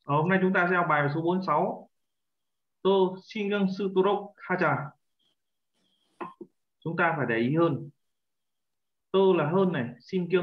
Hôm nay chúng ta sẽ học bài số 46. Tô 신경 쓰도록 하자. Chúng ta phải để ý hơn. Tô là hơn này,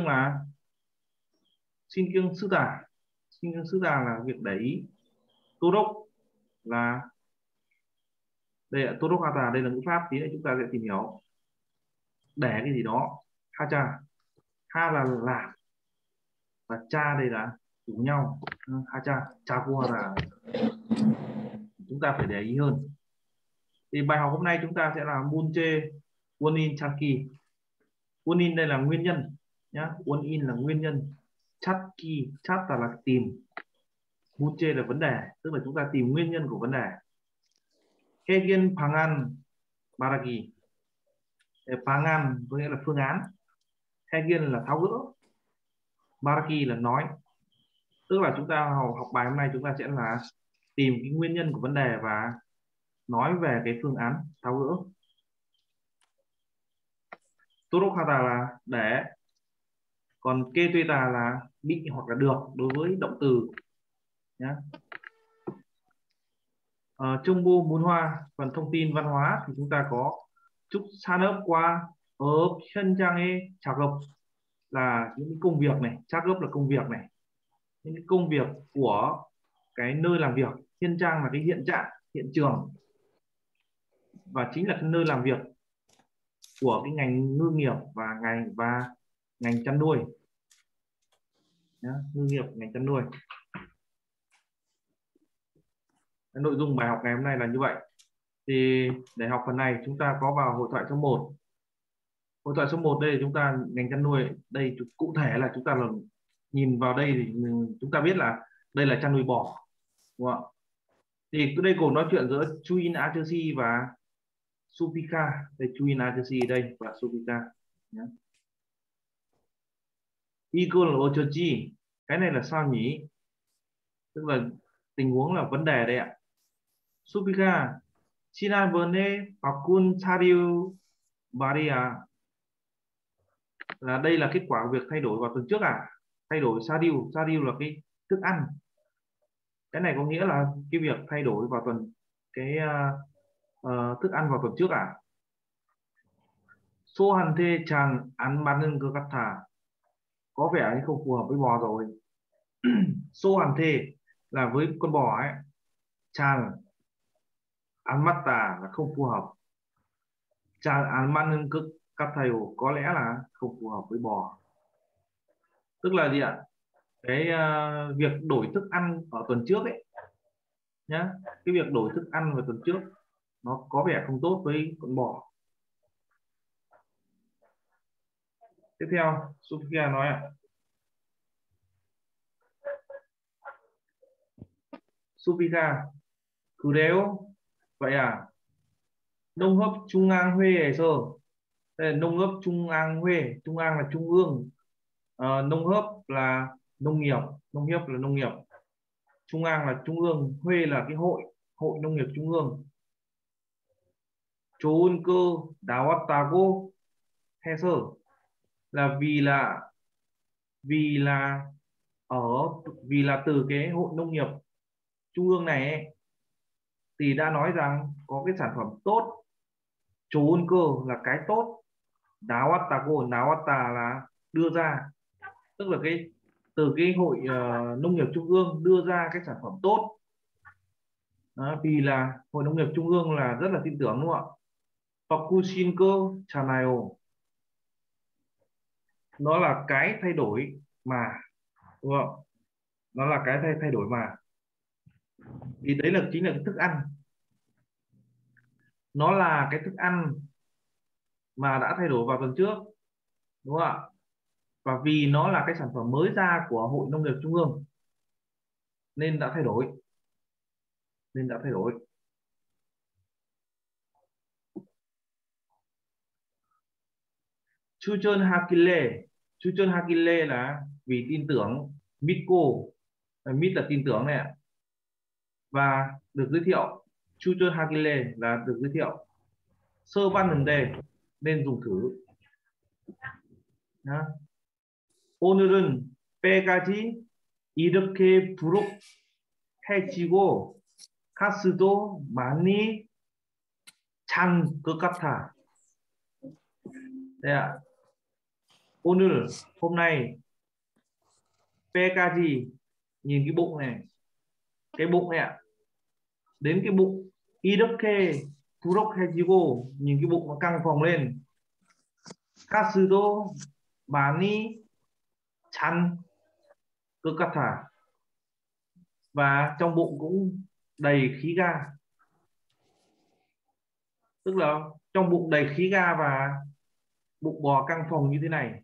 신경 쓰다. 신경 쓰다 là việc để ý. 도록 là đây là 도록 하다, đây là ngữ pháp, tí nữa chúng ta sẽ tìm hiểu. Để cái gì đó. 하자. Ha là làm, và cha đây là cùng nhau. 하자, 자고 하다. Chúng ta phải để ý hơn. Thì bài học hôm nay chúng ta sẽ là 문제 원인 찾기. 원인 đây là nguyên nhân nhá, 원인 là nguyên nhân, 찾기, 찾 là tìm, 문제 là vấn đề, tức là chúng ta tìm nguyên nhân của vấn đề. 해결 방안 말하기. 방안 có nghĩa là phương án, 해결 là tháo gỡ, 말하기 là nói. Tức là chúng ta học bài hôm nay chúng ta sẽ là tìm cái nguyên nhân của vấn đề và nói về cái phương án tháo gỡ. 도록하다 là để, còn kê-tuê-tà là bị hoặc là được đối với động từ nhá. Trung Bùn Hoa, phần thông tin văn hóa thì chúng ta có Trúc 산업과 ở 현장의 작업 là những cái công việc này, 작업 là công việc này, những cái công việc của cái nơi làm việc, hiện trang là cái hiện trạng, hiện trường, và chính là cái nơi làm việc của cái ngành ngư nghiệp và ngành chăn nuôi. Nhá, ngư nghiệp, ngành chăn nuôi. Nội dung bài học ngày hôm nay là như vậy. Thì để học phần này chúng ta có vào hội thoại số 1. Hội thoại số 1 đây chúng ta ngành chăn nuôi, đây cụ thể là chúng ta là nhìn vào đây thì chúng ta biết là đây là chăn nuôi bò, đúng không ạ? Thì đây cuộc nói chuyện giữa Chuin Atersi và Supika. Đây Chuin Atersi đây và Supika nhé. Equal 어쩌지, cái này là sao nhỉ, tức là tình huống là vấn đề đây ạ. Supika 지난번에 바꾼 사료 말이야, là đây là kết quả của việc thay đổi vào tuần trước à? Thay đổi sa điu là cái thức ăn. Cái này có nghĩa là cái việc thay đổi vào tuần cái thức ăn vào tuần trước à? 소한테 장 안 맞는 것 같아. Có vẻ như không phù hợp với bò rồi. 소한테 là với con bò ấy. 장 안 맞다 là không phù hợp. 장 안 맞는 것 같아요 có lẽ là không phù hợp với bò. Tức là gì ạ? Cái việc đổi thức ăn ở tuần trước ấy nhá, cái việc đổi thức ăn vào tuần trước nó có vẻ không tốt với con bò. Tiếp theo Sophia nói ạ. Sophia 그래요? Vậy à? Nông hấp Trung ương Huế đây là nông hấp Trung ương Huế, Trung ương là trung ương, nông hấp là nông nghiệp, nông nghiệp là nông nghiệp, Trung ương là trung ương, Huế là cái hội nông nghiệp trung ương. 좋은 거 나왔다고 해서 là vì là ở vì là từ cái hội nông nghiệp trung ương này ấy, thì đã nói rằng có cái sản phẩm tốt. 좋은 cơ là cái tốt, 나왔다 là đưa ra, tức là cái từ cái hội nông nghiệp trung ương đưa ra cái sản phẩm tốt. Đó, vì là hội nông nghiệp trung ương là rất là tin tưởng, đúng không ạ? 바꾸신 거잖아요, nó là cái thay đổi mà, đúng không? Nó là cái thay đổi mà, thì đấy là chính là cái thức ăn, nó là cái thức ăn mà đã thay đổi vào tuần trước, đúng không ạ? Và vì nó là cái sản phẩm mới ra của hội nông nghiệp trung ương nên đã thay đổi, nên đã thay đổi. 추천 하길래 là vì tin tưởng, 믿고, mít là tin tưởng này ạ, và được giới thiệu. 추천 하길래 là được giới thiệu. 써봤는데 nên dùng thử. Nhá. 오늘은 빼가지 이렇게 부록 해지고 가스도 많이 찬 것 같아. Đây ạ. 오늘, hôm nay, 배까지, nhìn cái bụng này, cái bụng này ạ. Đến cái bụng, 이렇게 부룩해지고, nhìn cái bụng nó căng phồng lên. 가스도 많이 찬 것 같아. Và trong bụng cũng đầy khí ga. Tức là trong bụng đầy khí ga và bụng bò căng phồng như thế này.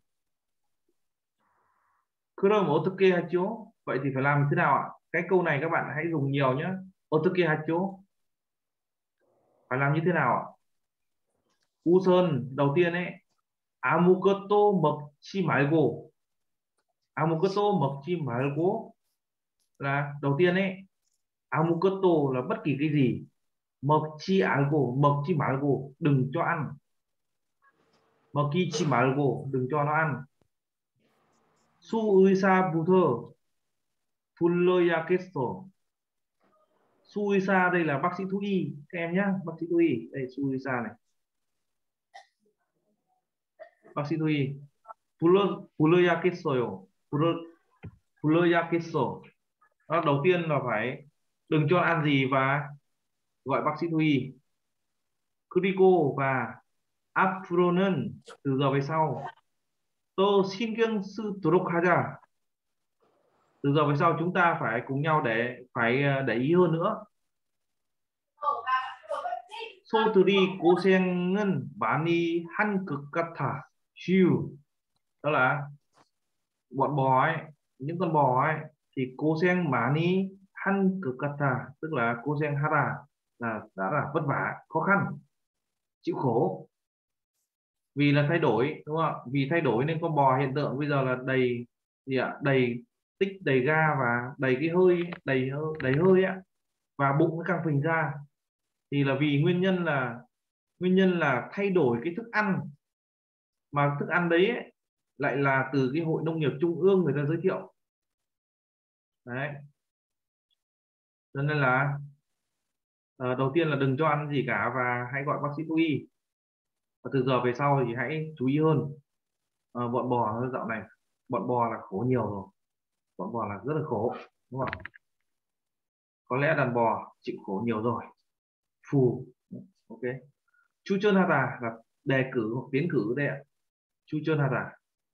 그럼 어떻게 하죠? Vậy thì phải làm thế nào ạ? Cái câu này các bạn hãy dùng nhiều nhé. 어떻게 하죠? Phải làm như thế nào ạ? 우선 đầu tiên ấy, 아무것도 먹지 말고, 아무것도 먹지 말고 là đầu tiên ấy, 아무것도 là bất kỳ cái gì, 먹지 않고, 먹지 말고 đừng cho ăn, 먹이지 말고 đừng cho nó ăn. 수의사부터 불러야겠어. 수의사 đây là bác sĩ thú y các em nhé, bác sĩ thú y đây, 수의사 này, bác sĩ thú y. 불러야겠어요. 불러야겠어. Đó, đầu tiên là phải đừng cho ăn gì và gọi bác sĩ thú y. 그리고 và 앞으로는 từ giờ về sau, 또 신경 쓰도록 하자. Từ giờ về sau chúng ta phải cùng nhau để ý hơn nữa. 소들이 고생은 많이 한 것 같아. 휴. Đó là bọn bò ấy, những con bò ấy thì 고생 많이 한 것 같아, tức là 고생하다 là đã là vất vả, khó khăn, chịu khổ. Vì là thay đổi đúng không ạ? Vì thay đổi nên con bò hiện tượng bây giờ là đầy gì ạ? Đầy tích, đầy ga và đầy cái hơi, đầy hơi ạ, và bụng nó căng phình ra, thì là vì nguyên nhân là thay đổi cái thức ăn, mà thức ăn đấy ấy, lại là từ cái hội nông nghiệp trung ương người ta giới thiệu đấy. Cho nên là đầu tiên là đừng cho ăn gì cả và hãy gọi bác sĩ thú y. Và từ giờ về sau thì hãy chú ý hơn. Bọn bò dạo này, bọn bò là khổ nhiều rồi, bọn bò là rất là khổ đúng không? Có lẽ đàn bò chịu khổ nhiều rồi. Phù. Ok. 추천하다 là đề cử hoặc tiến cử đây ạ. 추천하다.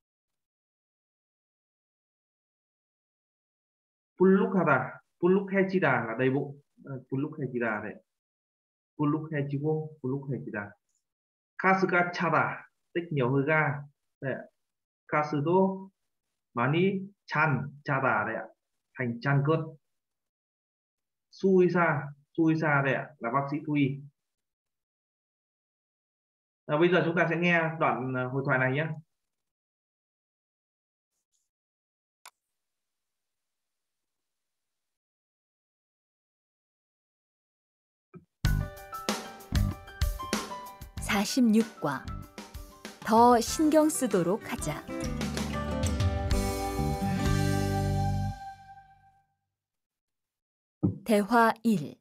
불룩하다, 불룩해지다 là đầy bụng. 불룩해지다 đấy. 불룩해지고 불룩해지다. 가스가 차다, tích nhiều hơi ga đây ạ. 가스도 많이 차다 đây ạ, thành chan cơn. 수의사 đây ạ là bác sĩ thú y. Bây giờ chúng ta sẽ nghe đoạn hội thoại này nhé. (46과) 더 신경 쓰도록 하자. 대화 1.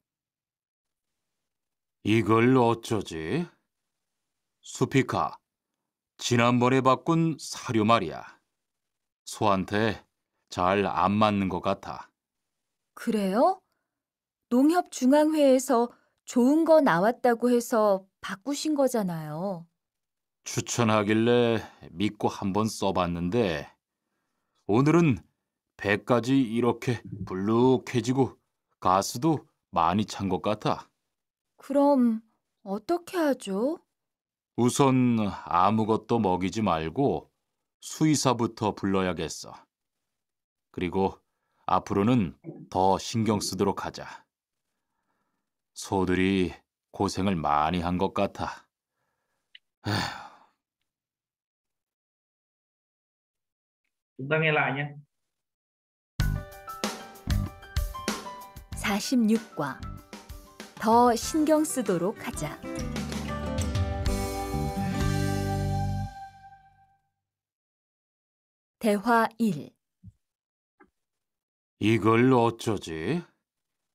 이걸 어쩌지? 수피카, 지난번에 바꾼 사료 말이야. 소한테 잘 안 맞는 것 같아. 그래요? 농협중앙회에서 좋은 거 나왔다고 해서 바꾸신 거잖아요. 추천하길래 믿고 한번 써봤는데 오늘은 배까지 이렇게 불룩해지고 가스도 많이 찬 것 같아. 그럼 어떻게 하죠? 우선 아무것도 먹이지 말고 수의사부터 불러야겠어. 그리고 앞으로는 더 신경 쓰도록 하자. 소들이 고생을 많이 한 것 같아. Chúng ta nghe lại nhé. 46과 더 신경 쓰도록 하자. 대화 1. 이걸 어쩌지?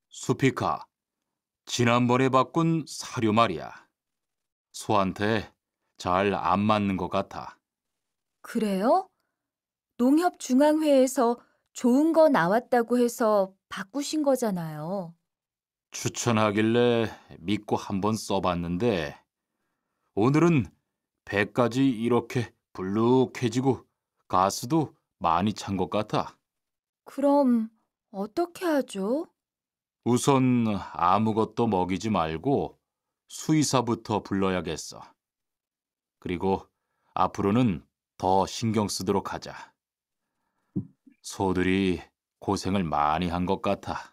수피카, 지난번에 바꾼 사료 말이야. 소한테 잘 안 맞는 것 같아. 그래요? 농협중앙회에서 좋은 거 나왔다고 해서 바꾸신 거잖아요. 추천하길래 믿고 한번 써봤는데 오늘은 배까지 이렇게 불룩해지고 가스도 많이 찬 것 같아. 그럼 어떻게 하죠? 우선 아무것도 먹이지 말고 수의사부터 불러야겠어. 그리고 앞으로는 더 신경 쓰도록 하자. 소들이 고생을 많이 한 것 같아.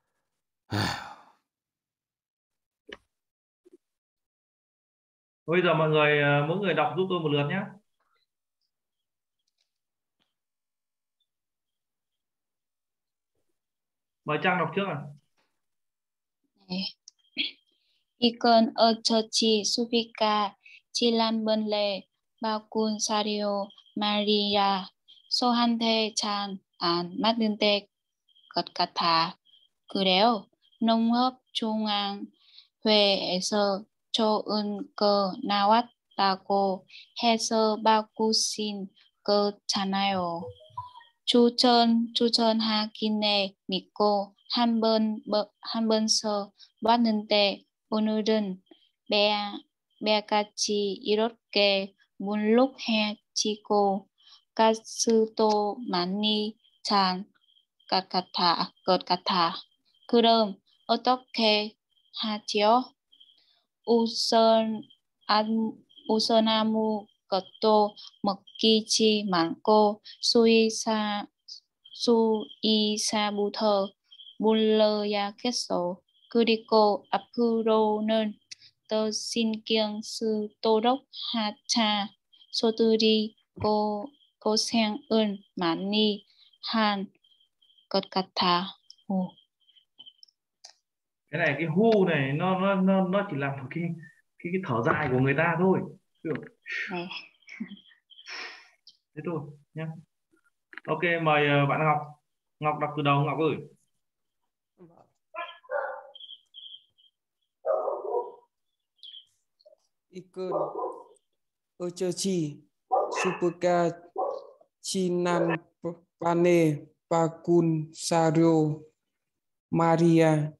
Bây giờ mọi người mỗi người đọc giúp tôi một lượt nhé. Mời Trang đọc trước ạ. 네. 이건 어쩌지 수비가 지난번에 바꾼 사료 말이야. 소한테 잘 안 맞는 것 같아. 그래요? 농협중앙회에서 좋은 거 나왔다고 해서 바꾸신 거잖아요. 추천하기네 믿고 한 번 써봤는데 오늘은 매같이 이렇게 물룩해지고 가스도 많이 찬 것 같아. 그럼 어떻게 하죠? 우선 아무것도 먹이지 말고 수의사부터 물러야겠어. 그리고 앞으로는 더 신경 쓰도록 하자. 소들이 고생을 많이 한 것 같아. 오. Cái này cái hu này nó chỉ là một cái thở dài của người ta thôi. Được. 네. Thế thôi nhé. Ok, mời bạn Ngọc. Ngọc đọc từ đầu, Ngọc ơi. 이건 어쩌지 수프가 지난번에 바꾼 사료 말이야.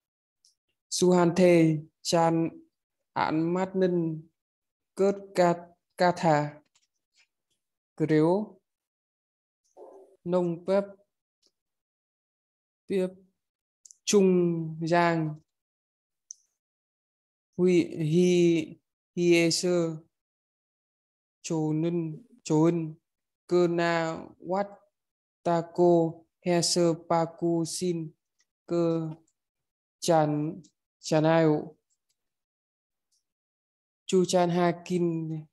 수한테 잘 안 맞는 것 같아. 그래요? 농법 중장 회의에서 좋은 거 나왔다고 해서 바꾸신 거잖아요. 추천하긴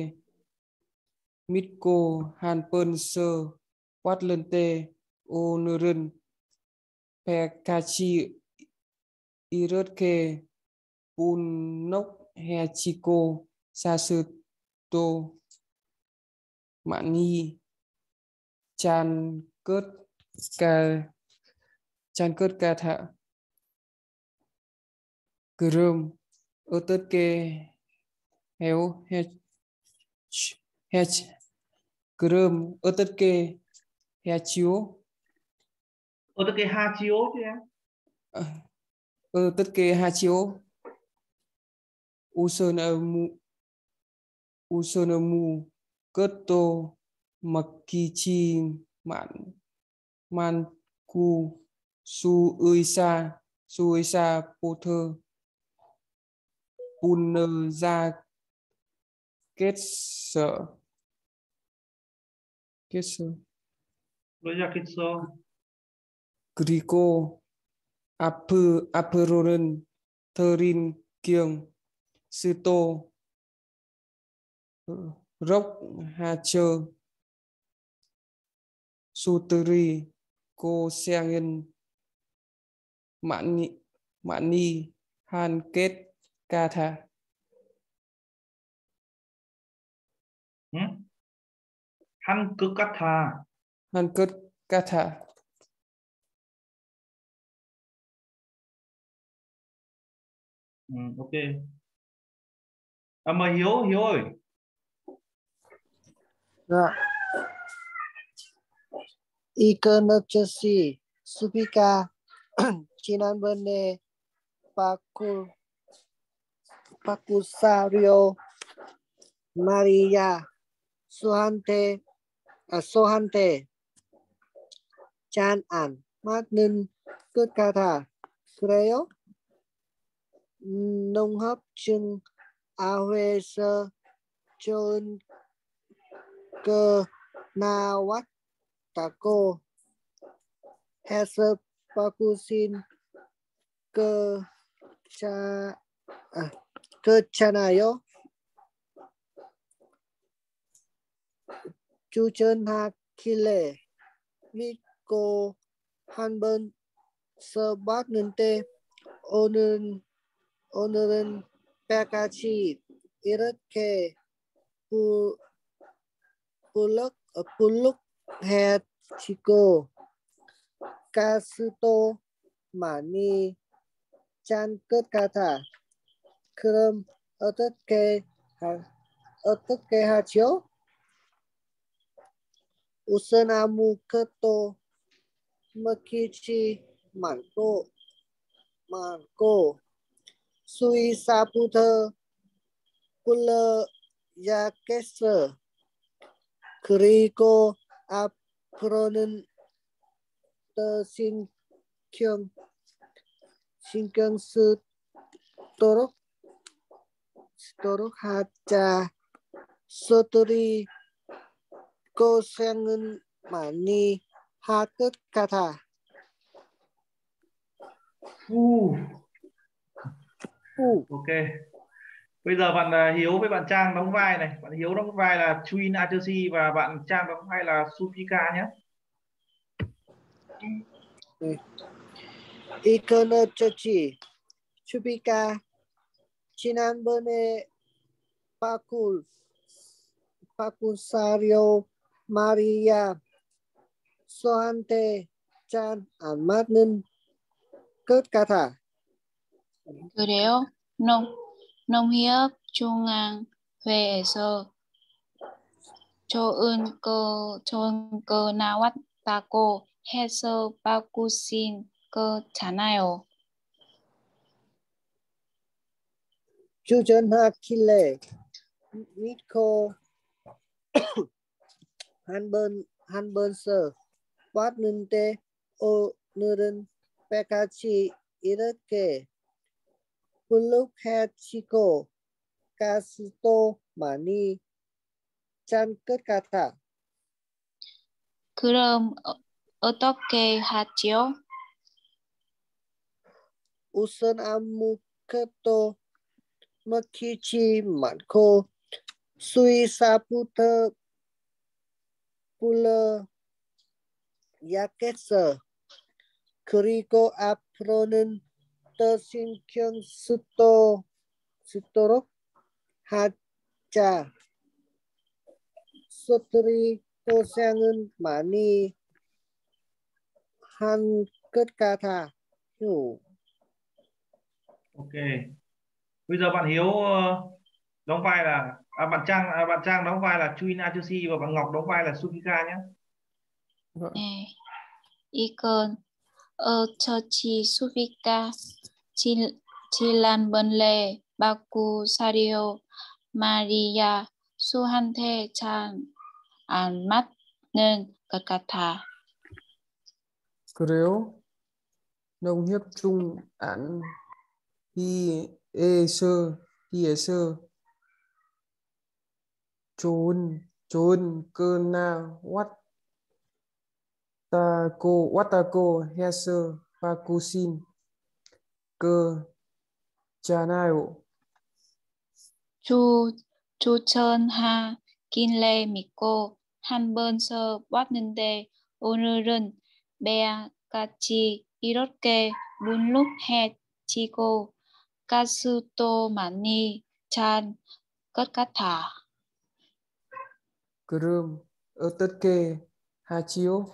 믿고 한 번 써봤는데 오늘은 배같이 이렇게 분노해지고 가스도 많이 찬 것 같아. 그럼 어떻게 해요? 그럼 어떻게 해야지요? Cái ha chiếu chứ em. 어떻게 하지요? 우선 것도 먹기지 많고 수의사부터 분노하겠어. Bây giờ cái sơ. 그리고 앞으로는 더 신경 쓰도록 하죠. 소들이 고생은 많이 한 것 같아. 응? 한 cực 같아. 한 것 같아. Ok. Mời Hiếu. Hiếu ơi. Dạ. Ikan Chelsea Supika 지난번에 바쿠사리오 마리아 소한테 짠 안 맞는 것 같아. 그래요? 농협증 아회에서 좋은 거 나왔다고 해서 바꾸신 그잖아요. 추천하길래 믿고 한번 써봤는데 오늘은 빼같이 이렇게 불룩해지고 가스도 많이 짠 것 같아. 그럼 어떻게 하죠? 우선 아무것도 먹히지 않고 수의사부터 불러야겠어. 그리고 앞으로는 더 신경 쓰도록 하자. 소들이 고생은 많이 할 것 같아. Ok. Bây giờ bạn Hiếu với bạn Trang đóng vai này. Bạn Hiếu đóng vai là Chuin Achosi và bạn Trang đóng vai là Supika nhé. 이거는 좋지. 수비가 지난번에 바쿠사리오 마리아 소한테 짠 안 맞는 것 같아. 그래요? 농협 중앙회에서 좋은 거 나왔다고 해서 바꾸신 거잖아요. 추천하길래 믿고 한번 써봤는데 오늘은 빼같이 이렇게 불룩해지고 가스도 많이 짠 것 같아. 그럼 어떻게 하죠? 우선 아무것도 먹히지 않고 수의사부터 불러야겠어. 그리고 앞으로는 더 신경 쓰도록 하자. 소들이 고생은 많이 한 것 같아. Ok. Bây giờ bạn Hiếu đóng vai là bạn Trang đóng vai là Chuin Achosi và bạn Ngọc đóng vai là Supika nhé. 네, 이건 처치 수비가 지난번에 바쿠사리오 마리아 수한테 잘 안 맞는 것 같아. 그래요? 농협중 안 hi에서 좋은 거 왔다고 해서 바꾸신 거잖아요. 추천하길래 믿고 한번 써봤는데 오늘은 매일같이 이렇게 물룩해지고 가스도 많이 찬 것 같아. 그럼 어떻게 하지요?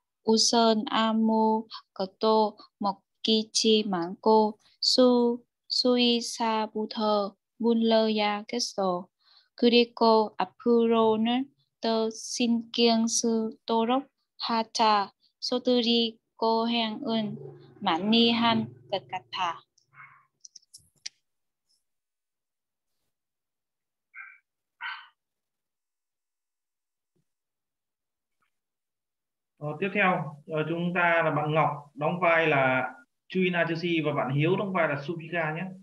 우선 아무것도 먹히지 않고 수의사부터 불러야겠어. 그리고 앞으로는 더 신경 쓰도록 하자. 소들이 고생은 많이 한 것 같아. Tiếp theo chúng ta là bạn Ngọc đóng vai là Chuin Ajusi và bạn Hiếu đóng vai là Supika nhé.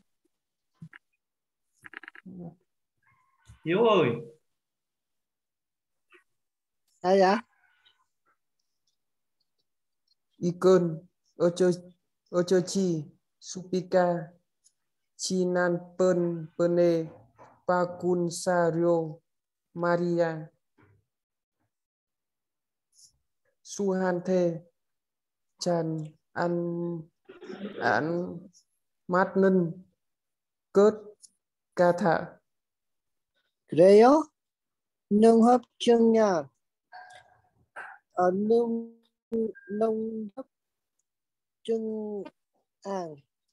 Hiếu ơi. Sao vậy? Ikon Ochochi Supika Chinan Pene Pakun Sario Maria Suhanthe Chan An Matnen Cớt Ca Thạ. 그래요? 농협 중량 농협 중앙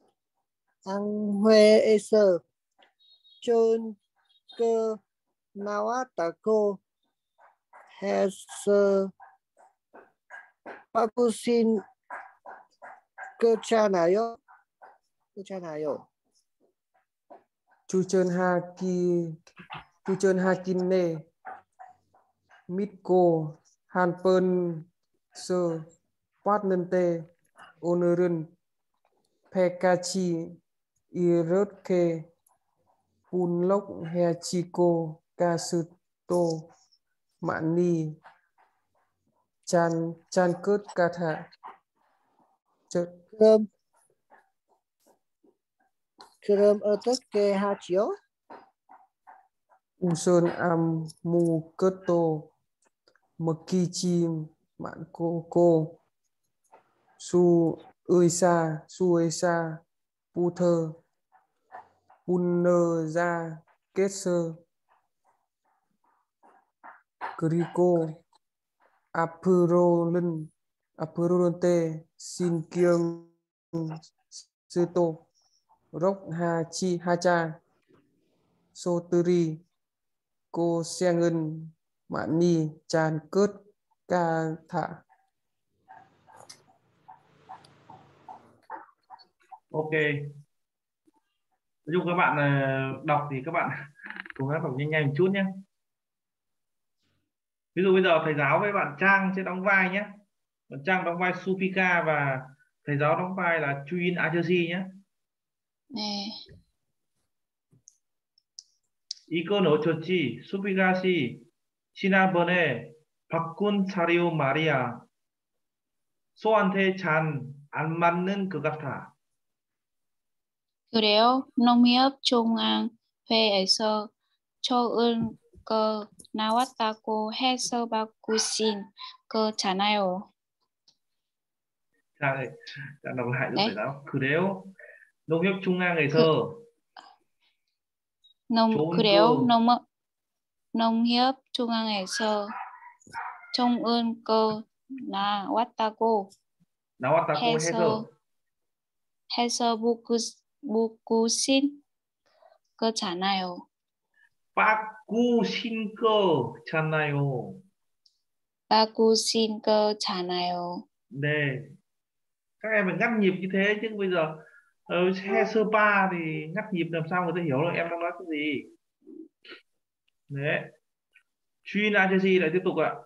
항회에서 좋은 거 나왔다고 해서 바꾸신 거잖아요. Chuchen Hakine Mitko Hanpen Sơ Patnente Onerun Pekachi Irotke Punlok Hechiko Kasuto Mani Chan Cớt Ca Thạ. 그럼 어떻게 하지요? Uson Mu Cớto Maki Mạn Cô Su Sa Pu Thơ Punner Ra Kết Sơ Grico Apurolente Sin Kiêng Sư Tô Rốc Ha Cha Soturi Cô Xe Ngân Mạn Ni Chan Cớt Ca Thạ. Ok. Ví dụ các bạn đọc thì các bạn cố gắng đọc nhanh nhanh một chút nhé. Ví dụ bây giờ thầy giáo với bạn Trang sẽ đóng vai nhé. Bạn Trang đóng vai Supika và thầy giáo đóng vai là Chuin Ajusi nhé. 네. 이건 어쩌지? 수비가 씨 지난번에 바꾼 사리오 마리아 소한테 잘 안 맞는 것 같아. 그래요? 농협 중앙회에서 좋은 거 나왔다고 해서 바꾸신 거잖아요. 자, đọc lại giúp 네? thầy giáo. 그래요? 농협 중앙에서 좋은 그래요? 거 농협 중앙에서 좋은 거 나왔다고 해서 바꾸신 거잖아요. 바꾸신 거잖아요. 바꾸신 거잖아요. 네. Các em phải ngắt nhịp như thế chứ bây giờ xe sơ pa thì ngắt nhịp làm sao người ta hiểu được em đang nói cái gì. Đấy. 주인 아저씨 lại tiếp tục ạ.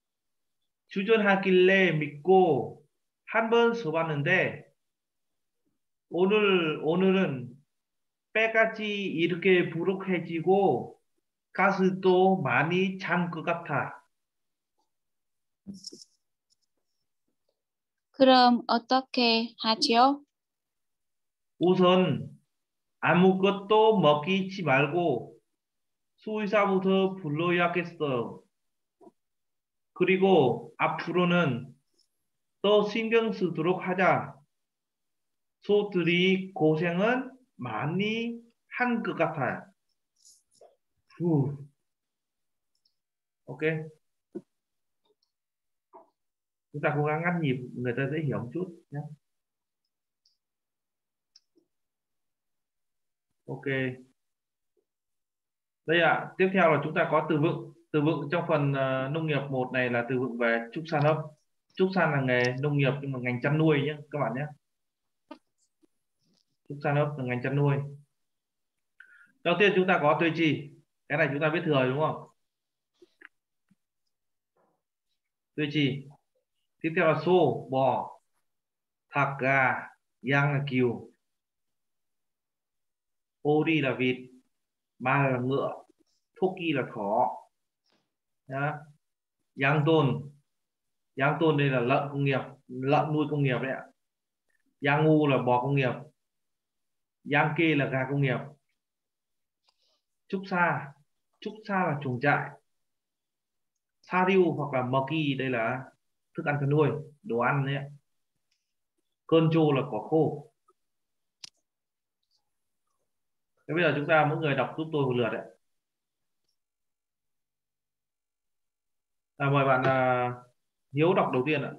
주전하길래 믿고 한 번 써봤는데 오늘은 빼같이 이렇게 부룩해지고 가스도 많이 찬 것 같아. 그럼 어떻게 하죠? 우선 아무것도 먹이지 말고 수의사부터 불러야겠어. 그리고 앞으로는 더 신경 쓰도록 하자. 소들이 고생은 많이 한 것 같아. Ok. Chúng ta cố gắng ngắt nhịp người ta dễ hiểu một chút nhé. Ok. Đây ạ, tiếp theo là chúng ta có từ vựng. Từ vựng trong phần nông nghiệp 1 này là từ vựng về trúc san hấp. Trúc san là nghề nông nghiệp nhưng mà ngành chăn nuôi nhé các bạn nhé. Trúc san hấp là ngành chăn nuôi. Đầu tiên chúng ta có tuê trì. Cái này chúng ta biết thừa đúng không? Tuê trì. Tiếp theo là xô, bò, thạc, gà, giang là cừu, ô đi là vịt, ma là ngựa, thoki là thỏ. Nhá. Giang tôn đây là lợn công nghiệp, lợn nuôi công nghiệp đấy ạ. Giang ngu là bò công nghiệp, giang kê là gà công nghiệp. Trúc sa là chuồng trại. Sa riu hoặc là maki đây là thức ăn chăn nuôi, đồ ăn đấy ạ. Cơn trô là cỏ khô. Thế bây giờ chúng ta mỗi người đọc giúp tôi một lượt đấy. Mời bạn Hiếu đọc đầu tiên ạ.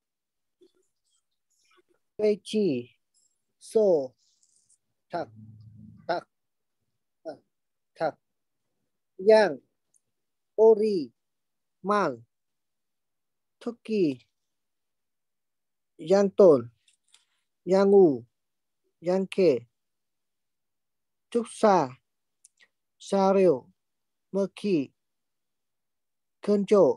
Tuê chi, xô, thạc, thạc, thạc, giang, ori, mal, thoki, giang tồn, giang ngu, giang kê, trúc sa rêu, mơ kỳ, cơn trổ.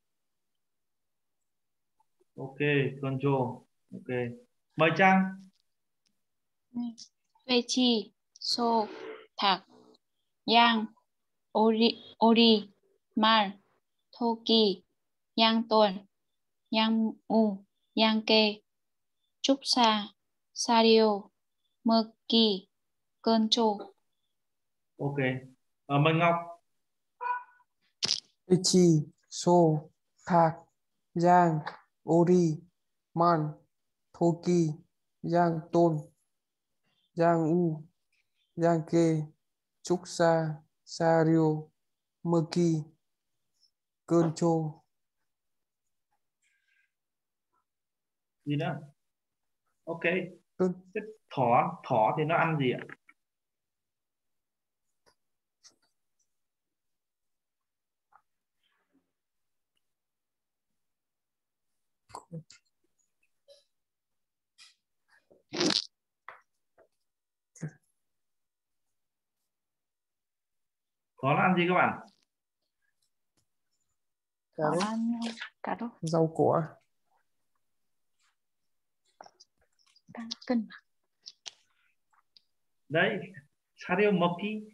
Ok, control. Ok. Mời Trang. Tuê chi, xô, thạc, giang, ori, mal, thô kỳ, giang tồn, giang u, giang kê, trúc sa riêu, mơ kỳ, cơn trô. Ok. Mời Ngọc. tuê chi, xô, thạc, giang, ori, man, thoki, giang tôn, giang u, giang kê, trúc sa riêu, mơ kỳ, cơn trô. Gì nữa? Ok. Cơn Thế thỏ thì nó ăn gì ạ? Thỏ nó ăn gì các bạn? Cà Họ rốt, ăn cà rốt, rau cỏ. đang cân. Đấy, sario monkey.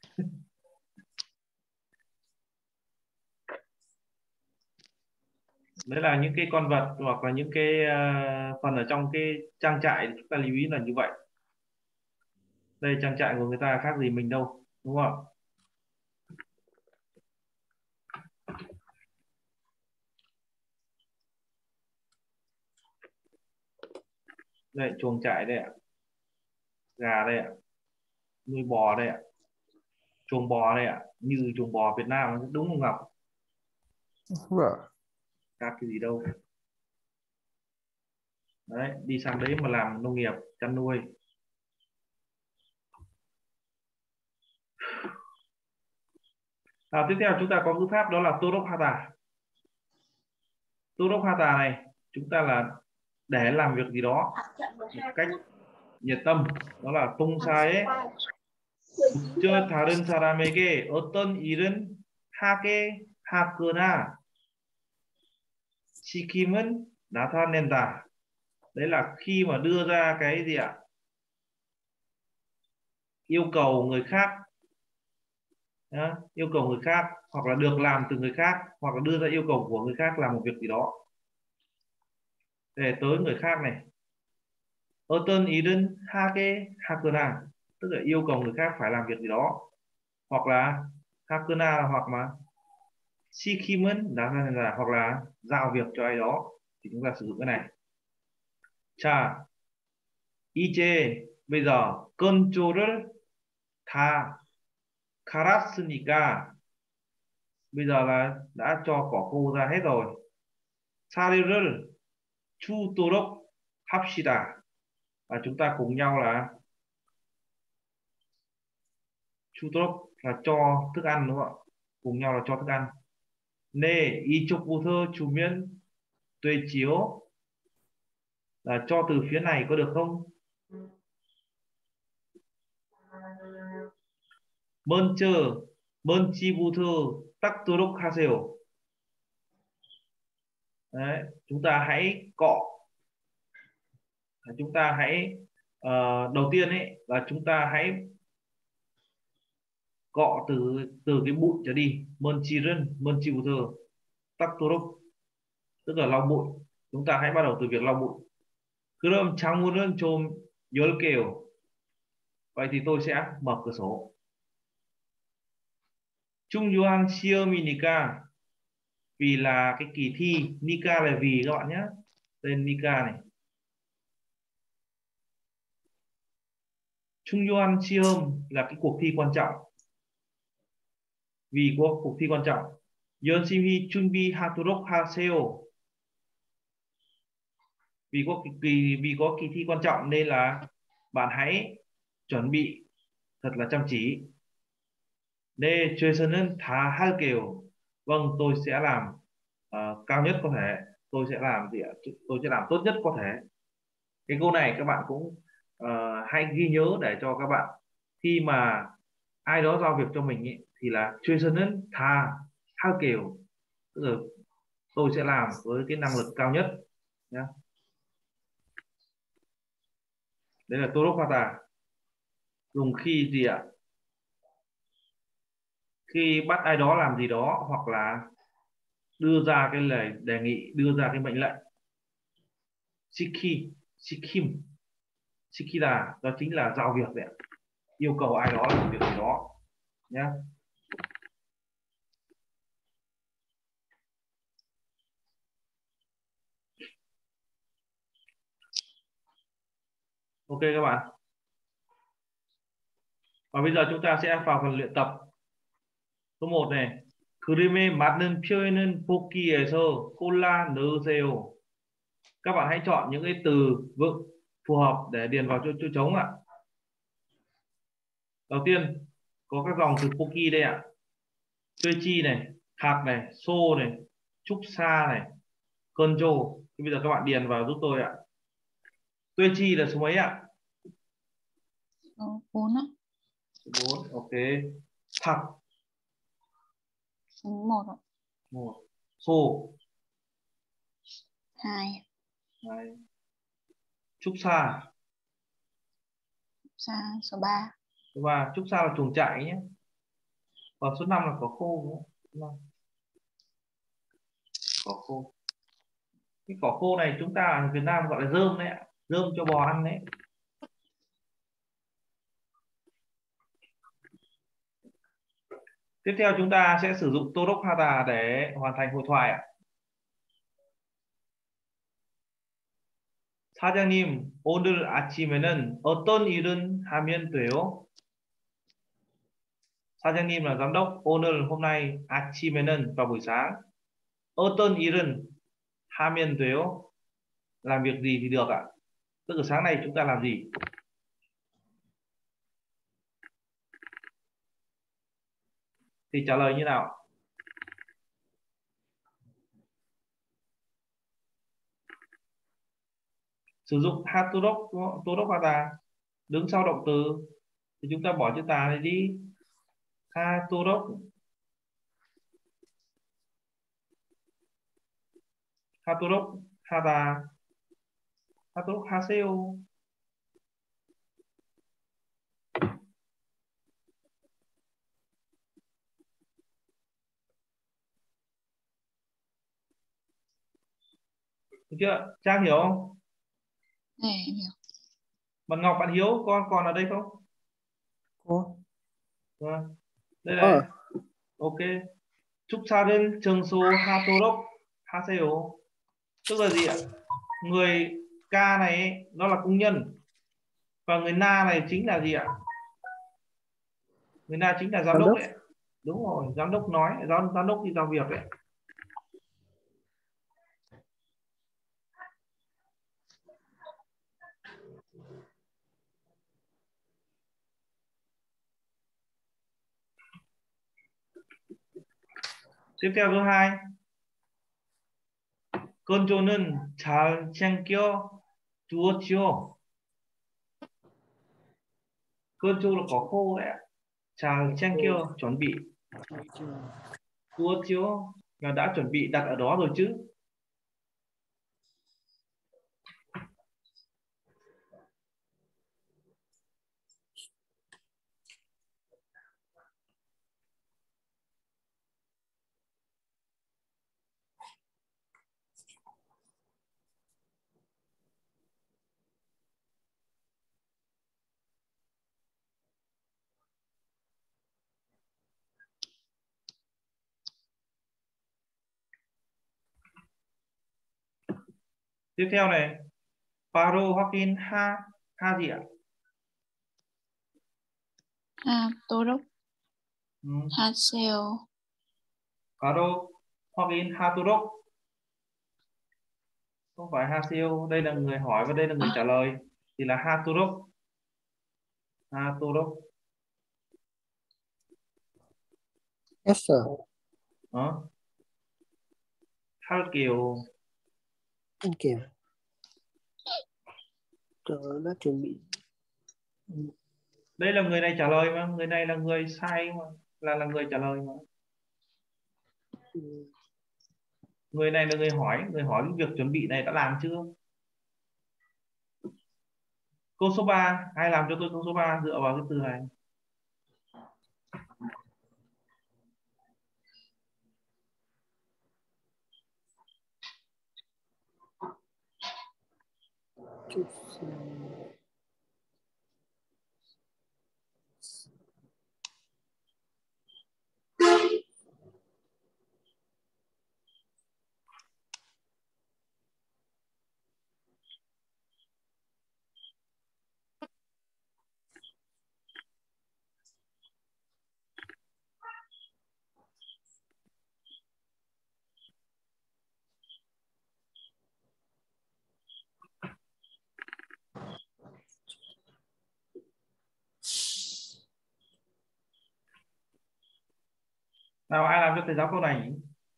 Đấy là những cái con vật hoặc là những cái phần ở trong cái trang trại, chúng ta lưu ý là như vậy. Đây trang trại của người ta khác gì mình đâu, đúng không? Đây chuồng trại đây ạ, gà đây ạ, nuôi bò đây ạ, chuồng bò đây ạ, như chuồng bò Việt Nam đúng không Ngọc? Vâng. Khác cái gì đâu. Đấy, đi sang đấy mà làm nông nghiệp chăn nuôi. Tiếp theo chúng ta có ngữ pháp đó là Torok Hata. Torok Hata này chúng ta là để làm việc gì đó một cách nhiệt tâm, đó là tung sai ấy. 국저 다른 사람에게 어떤 일은 하게 하거나 시킴은 나타낸다. Đấy là khi mà đưa ra cái gì ạ? Yêu cầu người khác. Đó, yêu cầu người khác hoặc là được làm từ người khác hoặc là đưa ra yêu cầu của người khác làm một việc gì đó. Để tới người khác này. 어떤 일은 하게 하거나, tức là yêu cầu người khác phải làm việc gì đó, hoặc là 하거나 là hoặc mà 시킴은 là hoặc là giao việc cho ai đó thì chúng ta sử dụng cái này. 자, 이제 bây giờ 건조를 다 갈았으니까, bây giờ là đã cho cỏ khô ra hết rồi. 사료를 주도록 합시다. Và chúng ta cùng nhau là 주도록 là cho thức ăn đúng không ạ? Cùng nhau là cho thức ăn. 네, 이쪽부터 주면 되지요? Là cho từ phía này có được không? 먼저 먼지부터 닦도록 하세요. Đấy, chúng ta hãy cọ, chúng ta hãy đầu tiên ấy là chúng ta hãy cọ từ từ cái bụi trở đi. 먼지부터 닦도록 tức là lau bụi. Chúng ta hãy bắt đầu từ việc lau bụi. 그럼 창문은 좀 열게요. Vậy thì tôi sẽ mở cửa sổ. 중요한 시험이니까, vì là cái kỳ thi, Nika là vì các bạn nhé, tên Nika này. 중요한 시험 là cái cuộc thi quan trọng, vì có cuộc thi quan trọng. 열심히 준비하도록 하세요. Vì có kỳ thi quan trọng nên là bạn hãy chuẩn bị thật là chăm chỉ. 네, 최선은 다 할게요. Vâng, tôi sẽ làm cao nhất có thể. Tôi sẽ làm gì ạ? Tôi sẽ làm tốt nhất có thể. Cái câu này các bạn cũng hãy ghi nhớ để cho các bạn khi mà ai đó giao việc cho mình ý, thì là 최선은 다 할게요, tức là tôi sẽ làm với cái năng lực cao nhất nhé. Đấy là Toropata. Dùng khi gì ạ? Khi bắt ai đó làm gì đó, hoặc là đưa ra cái lời đề nghị, đưa ra cái mệnh lệnh. Shikim Shikida đó chính là giao việc đấy, yêu cầu ai đó làm việc gì đó nhé. Ok các bạn. Và bây giờ chúng ta sẽ vào phần luyện tập. Số 1 này. 그림에 맞는 표현은 복기에서 골라 넣으세요. Các bạn hãy chọn những cái từ vựng phù hợp để điền vào chỗ trống ạ. Đầu tiên có các dòng từ Poki đây ạ. Chi này, hạt này, xô này, trúc sa này, control. Thì bây giờ các bạn điền vào giúp tôi ạ. Chi là số mấy ạ? Số 4 á. Số 4, ok. Hạt Số 1 ạ. 1. Xô 2. 2. Trúc sa Số 3. số 3. Trúc sa là chuồng trại nhé. Còn số 5 là cỏ khô. Cỏ khô. Cái cỏ khô này chúng ta ở Việt Nam gọi là rơm đấy ạ. Rơm cho bò ăn đấy. Tiếp theo chúng ta sẽ sử dụng Todokhata để hoàn thành hội thoại ạ. 사장님, 오늘 아침에는 어떤 일은 하면 돼요? 사장님 là giám đốc. 오늘 hôm nay, 아침에는 vào buổi sáng. 어떤 일은 하면 돼요? Làm việc gì thì được ạ? Tức là sáng nay chúng ta làm gì? Thì trả lời như nào? Sử dụng Todokhata đứng sau động từ thì chúng ta bỏ chữ tà này đi. Hatodokhata, Hatodokhaseyo. Được chưa? Trang hiểu không? Để em hiểu. Bạn Ngọc, bạn Hiếu, con còn ở đây không? Có. Vâng. Đây này. Ok. 축사는 청소하도록 하세요. Tức là gì ạ? Người ca này ấy, nó là công nhân. Và người na này chính là gì ạ? Người na chính là giám đốc đấy. Đúng rồi, giám đốc nói, giám đốc đi giao việc đấy. Tiếp theo số 2. 건조는 잘 챙겨 두었지요. 건조 là có khô đấy ạ. 잘 챙겨 chuẩn bị. 두었지요 là đã chuẩn bị đặt ở đó rồi chứ. Tiếp theo này, 바로 확인하 gì ạ? 하도록 Ừ. 하세요. 바로 확인하도록. Không phải 하세요, đây là người hỏi và đây là người trả lời thì là 하도록. 하도록. 했어. 할게요. 할게요. Tớ đã chuẩn bị. Đây là người này trả lời mà, người này là người sai mà, là người trả lời mà. Người này là người hỏi cái việc chuẩn bị này đã làm chưa? Câu số 3, ai làm cho tôi câu số 3 dựa vào cái từ này? Nào, ai làm cho thầy giáo câu này nhỉ?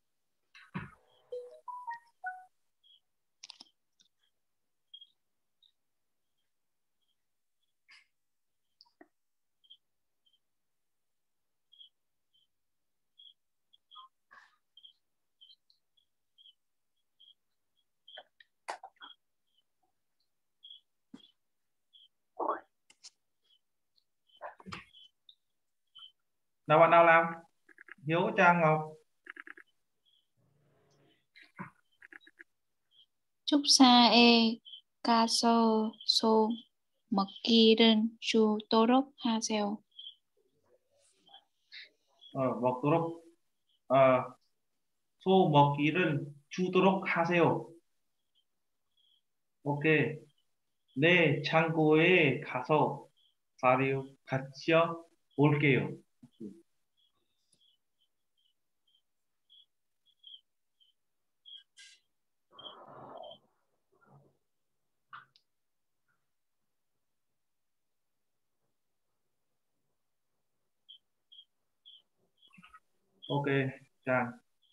Nào, bạn nào làm? Hiếu, Trang, Ngọc. 축사에 가서 소 먹기를 주도록 하세요. 먹도록. 소 먹기를 주도록 하세요. 오케이. 네, 창고에 가서 자료 같이 올게요. Ok, Trang.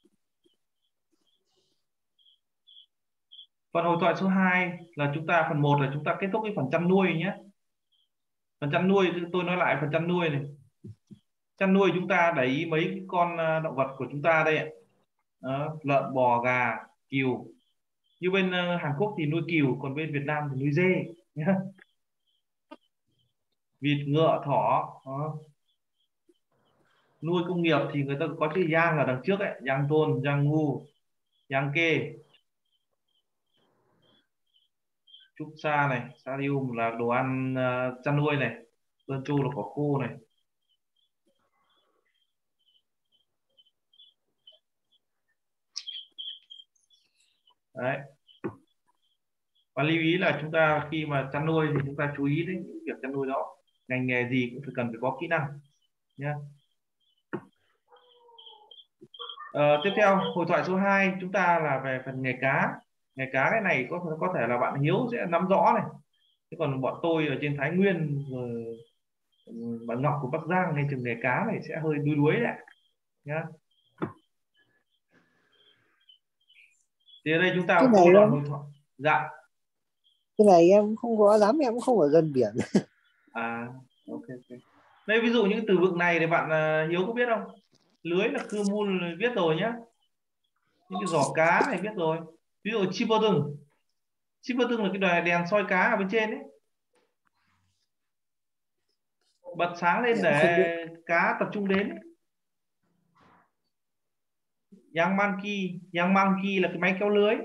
Phần hội thoại số 2 là phần 1 là chúng ta kết thúc cái phần chăn nuôi nhé. Phần chăn nuôi, tôi nói lại phần chăn nuôi này. Chăn nuôi chúng ta để ý mấy cái con động vật của chúng ta đây ạ. Đó, lợn, bò, gà, cừu. Như bên Hàn Quốc thì nuôi cừu, còn bên Việt Nam thì nuôi dê nhé. Vịt, ngựa, thỏ. Đó. Nuôi công nghiệp thì người ta có chữ yang ở đằng trước ấy, yang tôn, yang ngu, yang kê. Trúc sa này, sarium là đồ ăn chăn nuôi này, đơn chu là cỏ khô này. Đấy. Và lưu ý là chúng ta khi mà chăn nuôi thì chúng ta chú ý đến những việc chăn nuôi đó, ngành nghề gì cũng cần phải có kỹ năng nhé. Tiếp theo hội thoại số 2 chúng ta là về phần nghề cá. Nghề cá cái này có thể là bạn Hiếu sẽ nắm rõ này, chứ còn bọn tôi ở trên Thái Nguyên rồi bạn Ngọc của Bắc Giang ngay trường nghề cá này sẽ hơi đuối đuối đấy nhá. Thì ở đây chúng ta Cái có này câu đoạn em hội thoại. Dạ. cái này em không rõ lắm, em cũng không ở gần biển. À, ok, ok. Đây ví dụ những cái từ vựng này thì bạn Hiếu có biết không? Lưới là cư mul viết rồi nhá. Những cái giỏ cá này viết rồi. Ví dụ chipotung. Chipotung là cái đèn soi cá ở bên trên ấy. Bật sáng lên Em không biết. để cá tập trung đến ấy. Yang monkey là cái máy kéo lưới.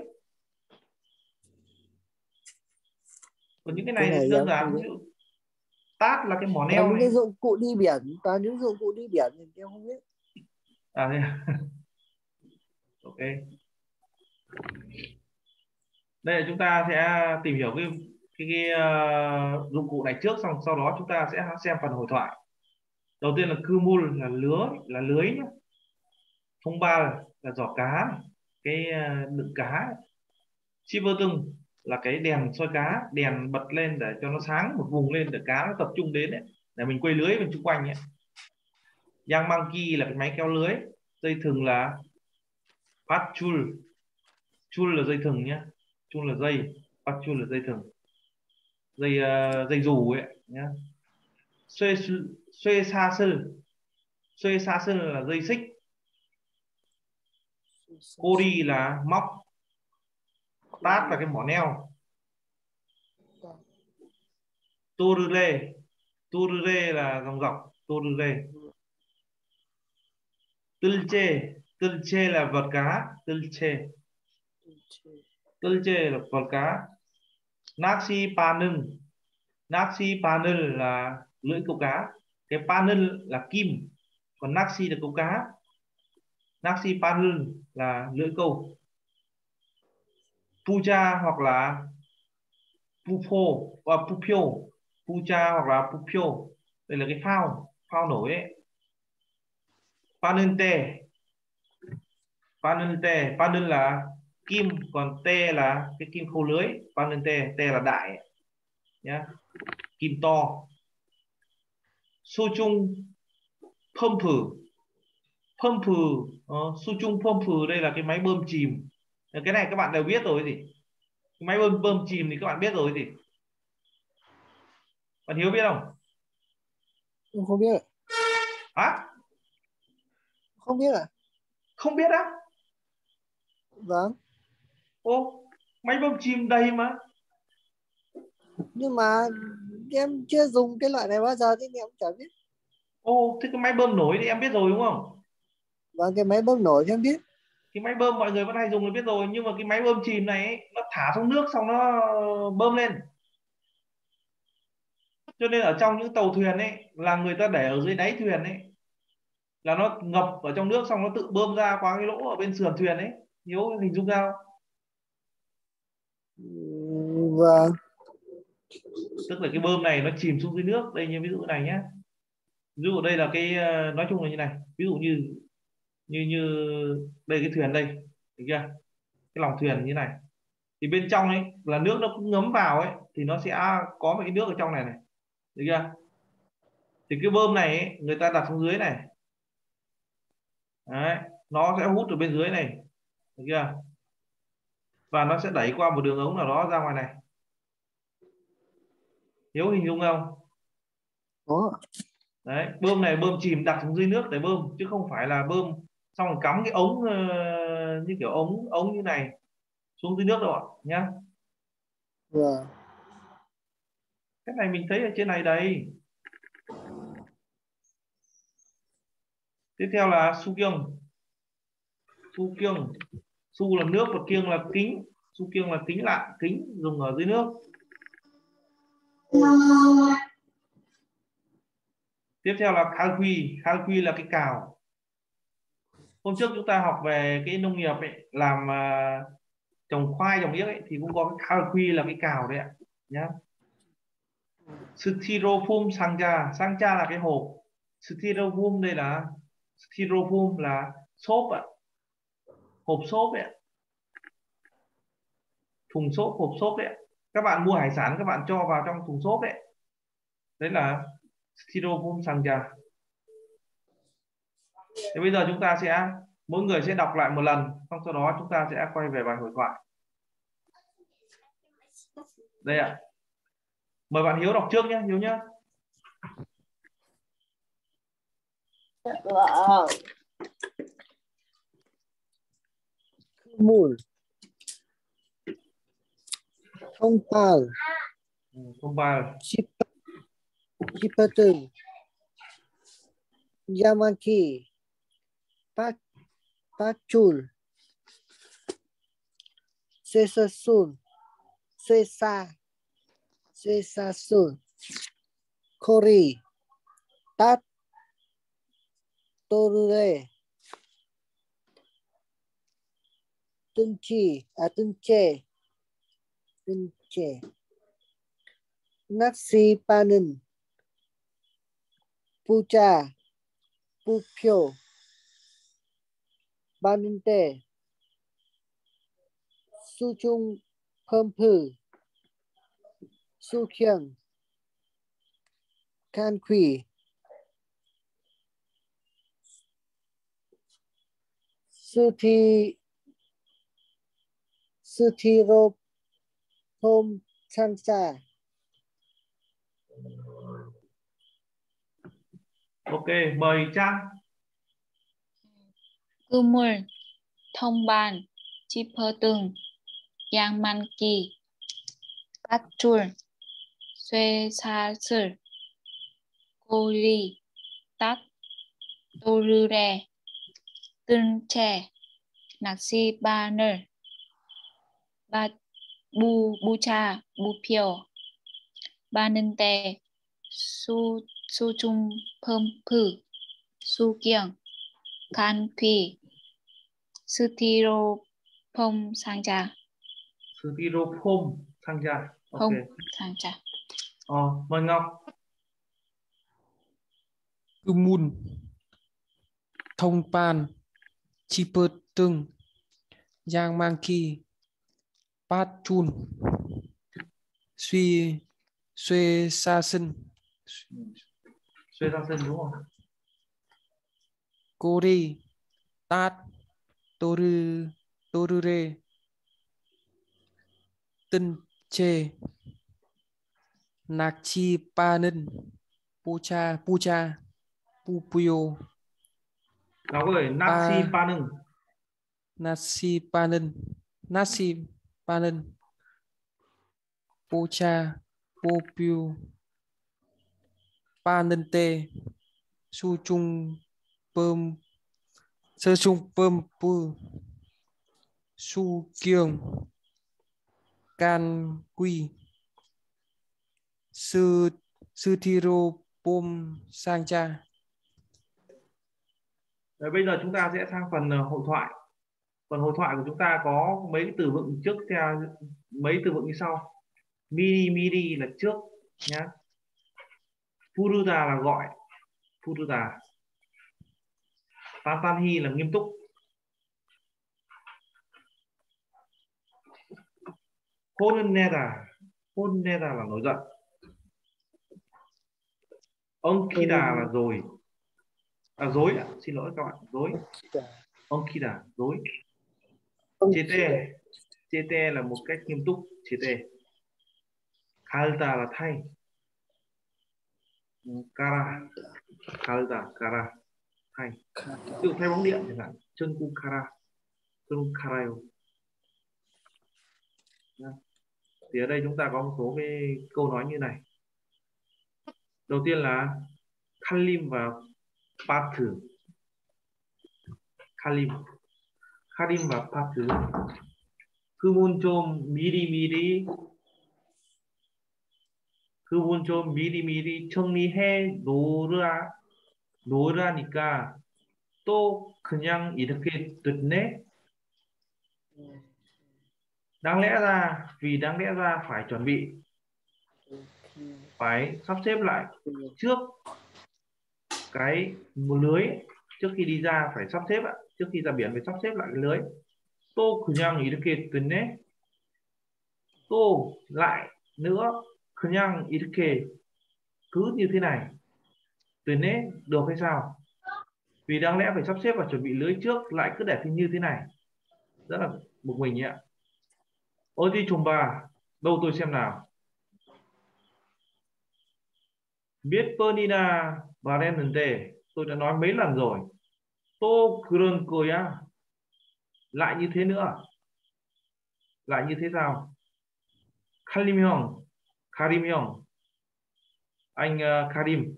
Còn những cái Cái này thì này đơn em không giản, ví biết. dụ tát là cái mỏ Toàn neo những này. cái dụng cụ đi biển, toàn những dụng cụ đi biển thì em không biết. À đây à? Ok. Đây là chúng ta sẽ tìm hiểu cái dụng cụ này trước, xong sau đó chúng ta sẽ xem phần hội thoại. Đầu tiên là kumul là lưới nhé. Phong ba là giỏ cá này, cái đựng cá. Chipotung là cái đèn soi cá, đèn bật lên để cho nó sáng một vùng lên để cá nó tập trung đến ấy, để mình quay lưới bên xung quanh ấy. Yang monkey là cái máy kéo lưới. Dây thừng là patchul. Chul là dây thừng nhé. Chul là dây, patchul là dây thừng. Dây dù ấy nhé. Xuê sa sư. Xuê sa sư là dây xích. Kori là móc. Tát là cái mỏ neo. Torure. Torure là dòng dọc. Torure. Tılche. Tılche là vợt cá. Tılche. Tılche là vợt cá. Naksi panung. Naksi panel là lưỡi câu cá. Cái panel là kim, còn naksi là câu cá. Naksi panel là lưỡi câu. Puja hoặc là pupho và pupio. Puja hoặc là pupio, đây là cái phao, phao nổi ấy. Panente. Panente, panel là kim, còn te là cái kim khâu lưới. Panente, te là đại nhá, kim to. Sochung pump. Pump, Suchung pump đây là cái máy bơm chìm. Cái này các bạn đều biết rồi gì. Cái máy bơm chìm thì các bạn biết rồi gì. Bạn Hiếu biết không? Em không biết. Hả? Không biết à? Không biết á? Vâng. Ô, máy bơm chìm đầy mà. Nhưng mà em chưa dùng cái loại này bao giờ thì em cũng chả biết. Ô, thế cái máy bơm nổi thì em biết rồi đúng không? Và cái máy bơm nổi thì em biết. Cái máy bơm mọi người vẫn hay dùng thì biết rồi, nhưng mà cái máy bơm chìm này ấy, nó thả xuống nước xong nó bơm lên. Cho nên ở trong những tàu thuyền ấy là người ta để ở dưới đáy thuyền ấy, là nó ngập ở trong nước xong nó tự bơm ra qua cái lỗ ở bên sườn thuyền ấy. Hiếu hình dung ra không? Vâng. Tức là cái bơm này nó chìm xuống dưới nước. Đây như ví dụ này nhé. Ví dụ đây là cái nói chung là như này. Ví dụ như đây cái thuyền đây, được chưa? Cái lòng thuyền như này thì bên trong ấy là nước nó cũng ngấm vào ấy, thì nó sẽ có một cái nước ở trong này này, được chưa? Thì cái bơm này ấy, người ta đặt xuống dưới này. Đấy, nó sẽ hút ở bên dưới này, được chưa? Và nó sẽ đẩy qua một đường ống nào đó ra ngoài này. Hiếu hình dung không? Có. Đấy, bơm này bơm chìm đặt xuống dưới nước để bơm, chứ không phải là bơm xong rồi cắm cái ống như kiểu ống như này xuống dưới nước đâu ạ nhá. Vâng. Cái này mình thấy ở trên này đây. Tiếp theo là su kiêng. Su kiêng. Su là nước và kiêng là kính. Su kiêng là kính lặn, kính dùng ở dưới nước. Tiếp theo là khal quy. Khal quy là cái cào. Hôm trước chúng ta học về cái nông nghiệp ấy, làm trồng khoai trồng yếc ấy, thì cũng có cái khal quy là cái cào đấy ạ nhá. Styrofoam sangcha. Sangcha là cái hộp. Styrofoam đây là styrofoam là xốp ạ. Hộp xốp ấy ạ. Thùng xốp, hộp xốp đấy ạ. Các bạn mua hải sản các bạn cho vào trong thùng xốp đấy. Đấy là styrofoam sangcha. Thế bây giờ chúng ta sẽ Mỗi người sẽ đọc lại một lần, xong sau đó chúng ta sẽ quay về bài hội thoại. Đây ạ. Mời bạn Hiếu đọc trước nhé, Hiếu nhé. Mùn thông pal Không bài. Chipatun Yamaki Pachul Sesasun Sesasun Kori Tat Torure Tunche Naksi Panin Pucha Pupyo Baninte Suchung Pumpu Sukyang Kanqui Sutiro Pom Chancha. Ok, mời Trang. Kumul, thông ban, Chipotung, Yang Manki, Pachul, Sue Sa Sir, Koli, Tat, Torure, Tun Che, Naksi Banner, Bat Bu Bucha, Bupio, Banente, Su Chung Pum Pư, Su Kiang, Kan Quy, Sutiro Pom Sangja. Styrofoam sang cha. Ok. Pom Sangja. Mời Ngọc. Kumun thông pan Chipatun Yamaki Pachul Sue Sasin Xuê ra sân đúng không? Kori Tat Torure Tunche Nakchi Panin Pucha Pupyo Ngọc ơi, Natsi Panung. Nasi Panin Pucha Pupyo Paninte Suchung Pum Pu Su Kieng Can Quy Sư Thiro Pom Sang Cha. Rồi bây giờ chúng ta sẽ sang phần hội thoại. Phần hội thoại của chúng ta có mấy cái từ vựng trước theo mấy từ vựng như sau. Miri là trước nhá. Furuta là gọi. Furuta. Tantanhi là nghiêm túc. Honneda là nổi giận. Onkida là rồi. Dối ạ. Xin lỗi các bạn. Dối. Onkida, dối. Chete là một cách nghiêm túc. Chete. Kalda là thay. Kara thay. Ví dụ thay bóng điện chẳng hạn. Chunku karayo. Thì ở đây chúng ta có một số cái câu nói như này. Đầu tiên là Kalim và Pathu. Kalim và Pathu. Kumun 좀 미리 정리해 놓으라니까 또 그냥 이렇게 듣네. Đáng lẽ ra phải chuẩn bị, phải sắp xếp lại trước cái lưới, trước khi đi ra phải sắp xếp, trước khi ra biển phải sắp xếp lại cái lưới. 또 그냥 이렇게 됐네. 또 lại nữa, 그냥 이렇게 cứ như thế này. 됐네 được hay sao? Vì đáng lẽ phải sắp xếp và chuẩn bị lưới trước, lại cứ để như thế này, rất là bực mình nhỉ ạ. Ôi đi chùm bà, đâu tôi xem nào. Biết Pernina và Renente, tôi đã nói mấy lần rồi. Tô 그런 거야. Lại như thế nữa. Lại như thế sao? Karim 형, Karim 형, anh Karim.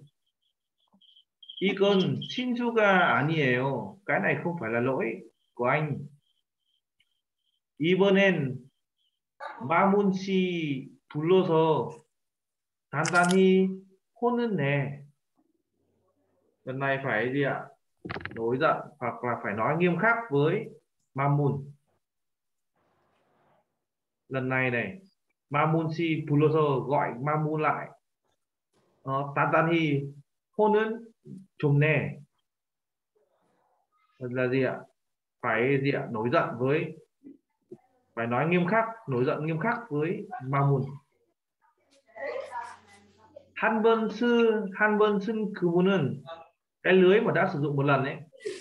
이건 친수가 아니에요. Cái này không phải là lỗi của anh. 이번엔 마문 씨 불러서 단단히 혼은 내. Lần này phải gì ạ? Nổi giận hoặc là phải nói nghiêm khắc với Mamun. Lần này này, Mamun si 불러서 gọi Mamun lại. 단단히 혼은 좀 내. Là gì ạ? Phải gì ạ? Nổi giận với, phải nói nghiêm khắc, nổi giận nghiêm khắc với Mamun. 한 번 쓴 그분은, cái lưới mà đã sử dụng một lần ấy,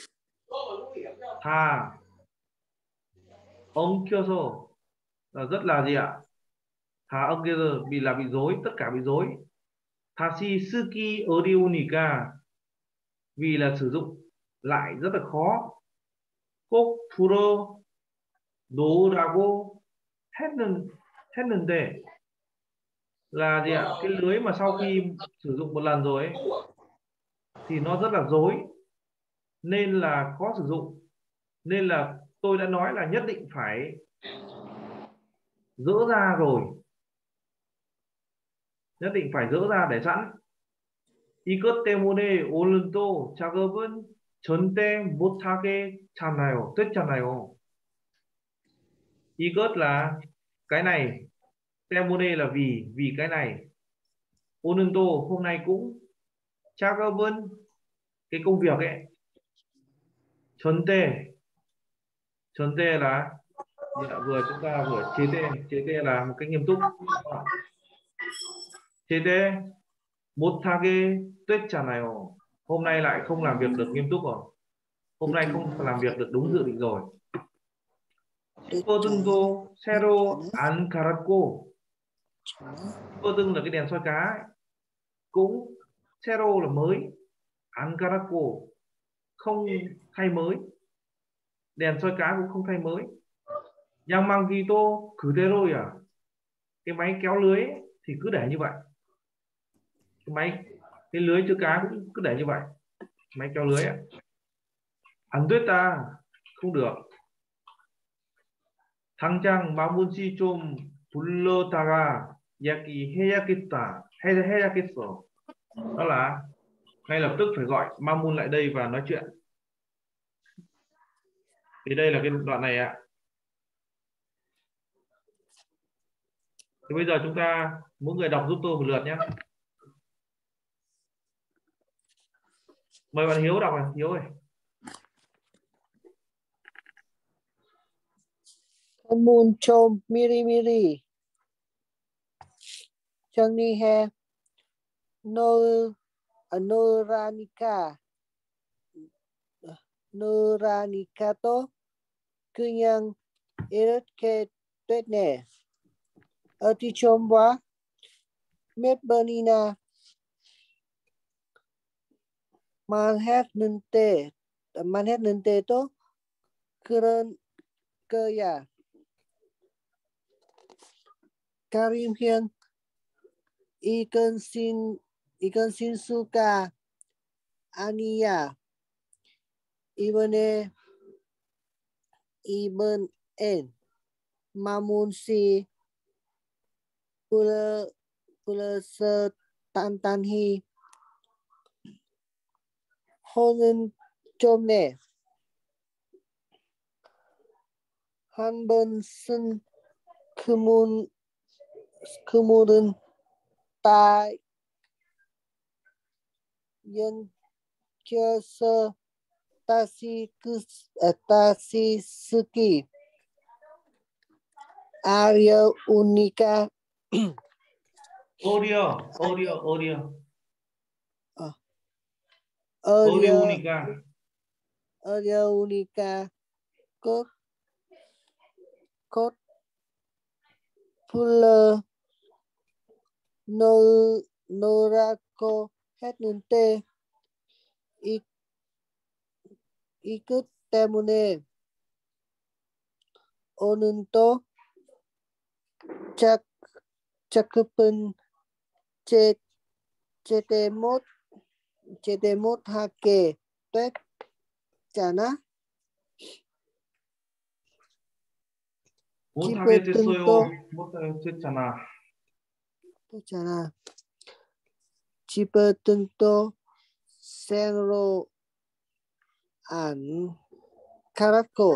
다 엉켜서 là rất là gì ạ? 다 엉켜서 bị rối, tất cả bị rối. 다시 쓰기 어려우니까, vì là sử dụng lại rất là khó. 꼭 풀어 놓으라고 했는데, là gì ạ? Cái lưới mà sau khi sử dụng một lần rồi ấy, thì nó rất là rối, nên là khó sử dụng, nên là tôi đã nói là nhất định phải dỡ ra rồi, nhất định phải dỡ ra để sẵn. 이것 때문에 오늘도 작업은 절대 못하게 됐잖아요. 이것 là cái này, 때문에 là vì cái này, 오늘도 hôm nay cũng, 작업은 cái công việc ấy, 절대 là vừa chúng ta vừa chế tê là một cái nghiêm túc, chế tê 못하게 됐잖아요. Hôm nay lại không làm việc được nghiêm túc rồi, hôm nay không làm việc được đúng dự định rồi. 슈퍼등도 새로 안 갈았고, 슈퍼등 là cái đèn soi cá ấy, cũng 새로 là mới, 안 갈았고 không thay mới, đèn soi cá cũng không thay mới. 양만기도 그대로야. Cái máy kéo lưới ấy, thì cứ để như vậy, cái lưới chứa cá cũng cứ để như vậy, máy kéo lưới ấy. 안 됐다, không được. 당장 마문 씨 좀 불러다가 해야겠어. Đó là ngay lập tức phải gọi Mamun lại đây và nói chuyện. Thì đây là cái đoạn này ạ. Thì bây giờ chúng ta mỗi người đọc giúp tôi một lượt nhé. Mời bạn Hiếu đọc này, Hiếu ơi. Moon chôm miri 정리해 노라니까도 그냥 이렇게 됐네. 어디 좀 봐. 몇 번이나 말했는데도 그런 거야. Karim Hiên, 이건 신수가 아니야. 이번엔 마문 씨 불러서 단단히 혼은 좀 내. 한 번 쓴 그물은 다 연결해서 다시 쓰기 어려우니까 어려우니까 Aryaunika cốt cốt Fuller Norako hết nên tê ikut temune onunto chak chakupun chetemot hake tuyết chana 못하게 chipetunto 됐어요. 못하게 됐잖아. chana chipetunto senro an karatko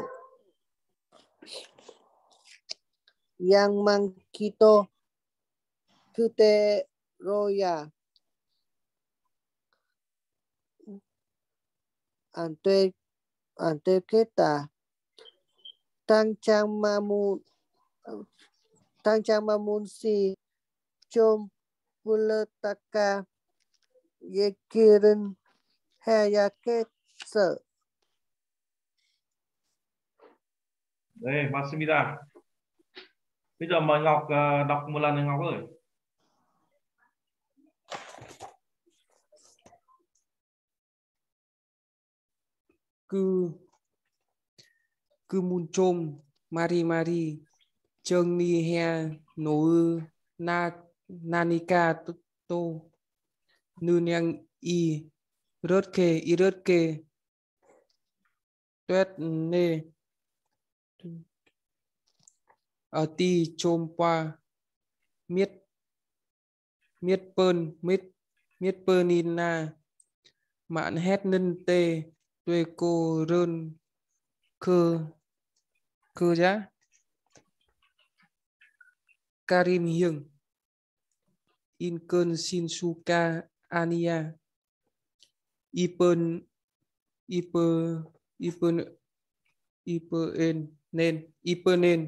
yang mangkito kute roya ante keta tang mamun si chom puletaka yekirin hayaket sợ. 네, 맞습니다. Bây giờ mời Ngọc đọc một lần này Ngọc ơi. Cứ mun chôm mari châng ni he nô na nanika to nư nhang rớt kê tuyết nê ở ti chôm qua miết pơn in na mạn hét nân tê tuê cô rơn cơ giá Karim Hieng in cơn Shinsuka Ania Ipen Ipenen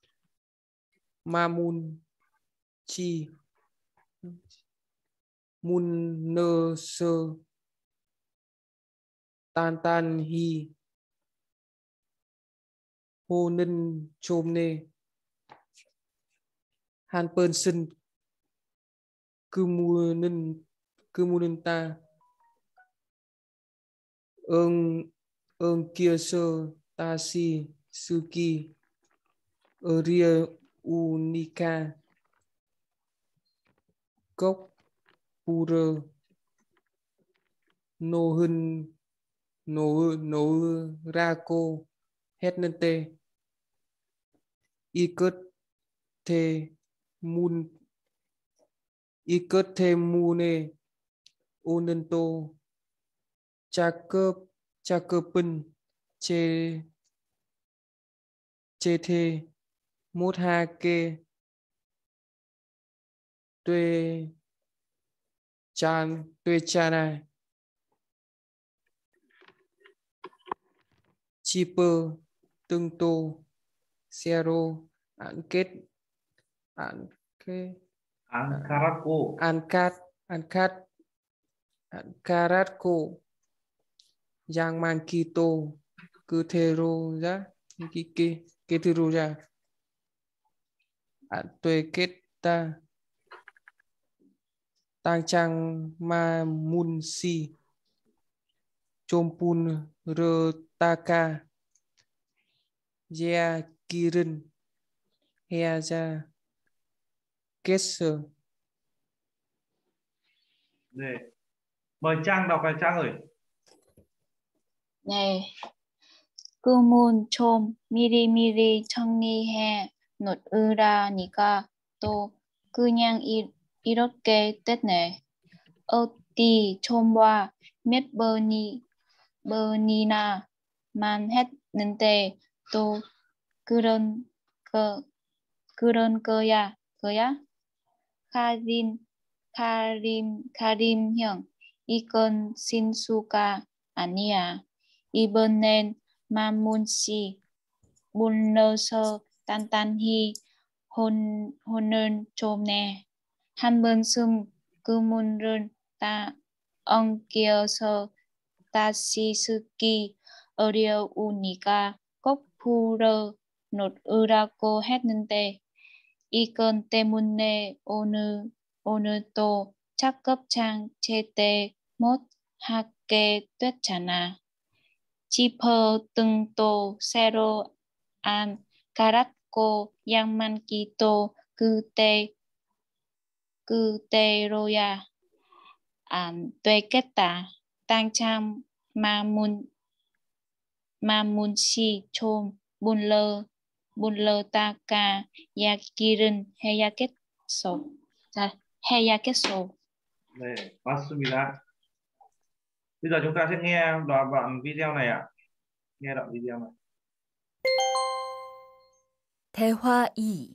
Mamun Chi Mun Nơ Sơ Tan Hi Hồ Ninh Chôm Nê Han Pơn Sinh Cư Mu Ninh Ta ơn kia sơ ta si suki ria unica gốc pura no rako hết nên tê ikut the mune onento chakupun che the mốt ha kê tuê chana chipper tương tô zero an Ankaratko yang man kito cứ ra cái thero ra tuệ kết ta tang chang ma mun si chompun rơ taka ya kirin hea ra kết sơ. 네, mời Trang đọc này Trang ơi. 네. 그문 좀 미리미리 정리해 놓으라니까 또 그냥 이렇게 됐네. 어디 좀 봐. 몇 번이나만 했는데 또 그런 거야. 카림 형, 이건 신수가 아니야. 이번엔 마문 씨 불러서 단단히 혼을 좀 내. 한 번쯤 그 문을 다 엉겨서 다시 쓰기 어려우니까 꼭 풀어 놓으라고 했는데 이건 때문에 오늘도 작업장 제때 못 하게 됐잖아. 지퍼등도 새로 안 갈았고 양만기도 그대로야. 안 되겠다. 당장 마문씨 좀 물러다가 이야기를 해야겠어. 자, 해야겠어. 네, 맞습니다. Bây giờ chúng ta sẽ nghe đoạn video này ạ. Nghe đoạn video này. 대화 2.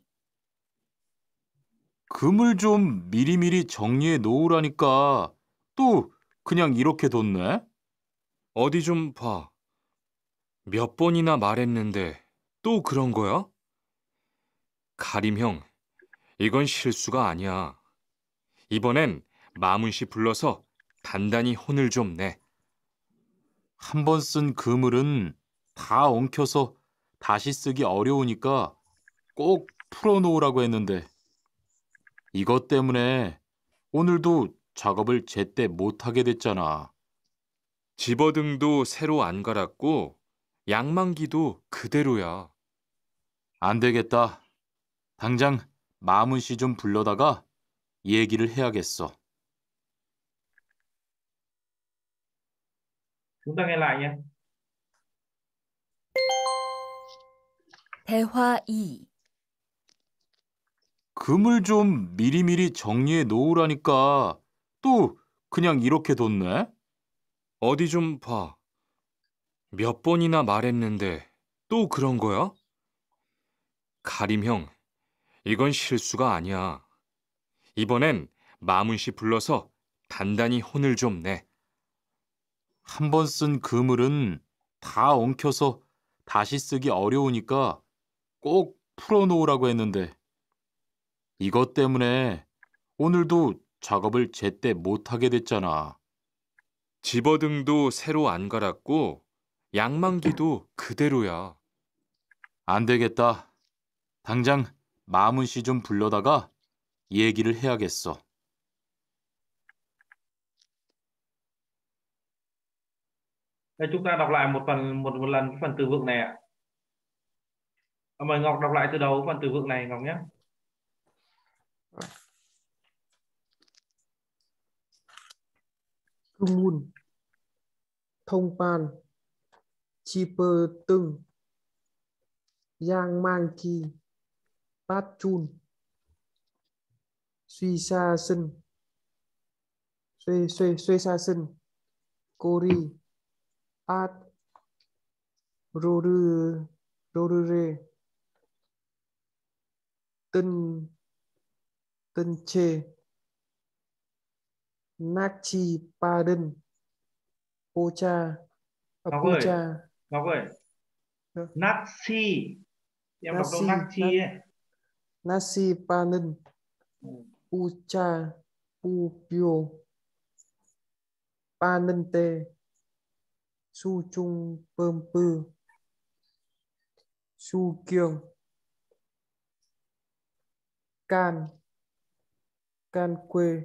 금을 좀 미리미리 정리해 놓으라니까 또 그냥 이렇게 뒀네? 어디 좀 봐. 몇 번이나 말했는데 또 그런 거야? 가림 형, 이건 실수가 아니야. 이번엔 마문씨 불러서 단단히 혼을 좀 내. 한 번 쓴 그물은 다 엉켜서 다시 쓰기 어려우니까 꼭 풀어놓으라고 했는데 이것 때문에 오늘도 작업을 제때 못하게 됐잖아. 집어등도 새로 안 갈았고 양만기도 그대로야. 안 되겠다. 당장 마문 씨 좀 불러다가 얘기를 해야겠어. Chúng ta nghe lại nhé. 대화 2. 금을 좀 미리미리 정리해 놓으라니까 또 그냥 이렇게 뒀네? 어디 좀 봐. 몇 번이나 말했는데 또 그런 거야? 가림 형, 이건 실수가 아니야. 이번엔 마문씨 불러서 단단히 혼을 좀 내. 한 번 쓴 그물은 다 엉켜서 다시 쓰기 어려우니까 꼭 풀어놓으라고 했는데 이것 때문에 오늘도 작업을 제때 못하게 됐잖아. 집어등도 새로 안 갈았고 양만기도 그대로야. 안 되겠다. 당장 마문 씨 좀 불러다가 얘기를 해야겠어. Đây, chúng ta đọc lại một lần cái phần từ vựng này ạ. Mời Ngọc đọc lại từ đầu phần từ vựng này Ngọc nhé. Kumun, thông pan, chipper tưng, yang mang ki, pat chun, suy sa sân, suy sa sân, kori, at, rô rê, tân chê, nát chi pa đân, pocha, Ngọc ơi, pocha, Ngọc ơi. Được. Nazi. Em đọc đâu Nazi, Nazi ấy. nasi pa nân, pucha, pupio, pa nân tê, su chung pơm pư, su kiêng, can quê,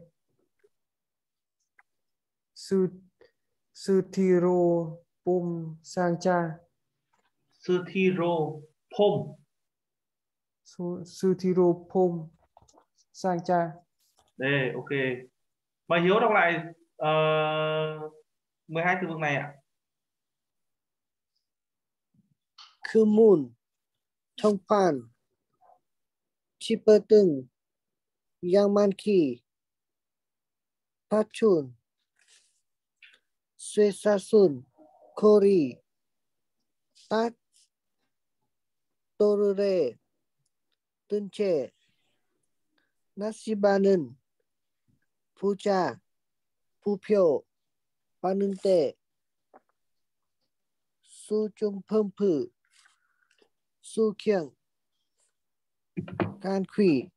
sư thi rô pôm sang cha, Sư thi rô phôm. sư thi rô pôm sang cha. Đây, ok. Mời Hiếu đọc lại 12 từ vựng này ạ. Kumun, thông pan, chipper tưng, yang man ki, pat chun, suy sa sun, kori, tat, torure, tân che, nasibanen, pucha, pupyo, panunte, su chung phơm phử, su kiêng, can quỷ,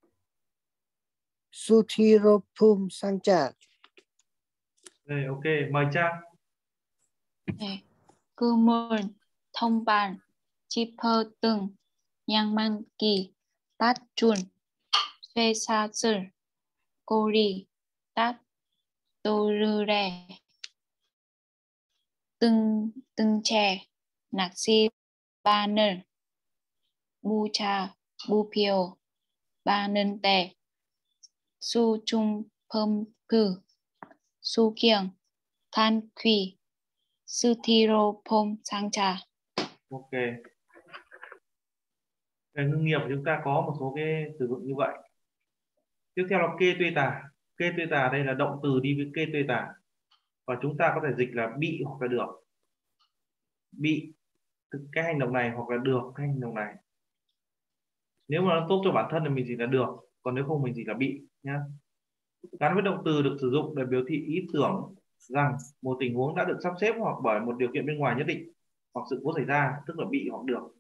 su thi rô phum sang cha. Đây, ok. Mời Trang. 네. 그물, 통발, 짚어등, 양만기, 밧줄, 쇠사슬, 고리, 딱, 또르래, 등채, 낚시, 바늘, 무차, 무표, 바는데, 수중펌프, 수경, 간퀴, 스티로폼 상자. Ok. Về ngưng nghiệp chúng ta có một số cái sử dụng như vậy. Tiếp theo là kê tuê tà. Kê tuê tà đây là động từ đi với kê tuê tà. Và chúng ta có thể dịch là bị hoặc là được. Bị cái hành động này hoặc là được cái hành động này. Nếu mà nó tốt cho bản thân thì mình dịch là được, còn nếu không mình dịch là bị nhá. Gắn với động từ được sử dụng để biểu thị ý tưởng rằng một tình huống đã được sắp xếp hoặc bởi một điều kiện bên ngoài nhất định hoặc sự cố xảy ra, tức là bị hoặc được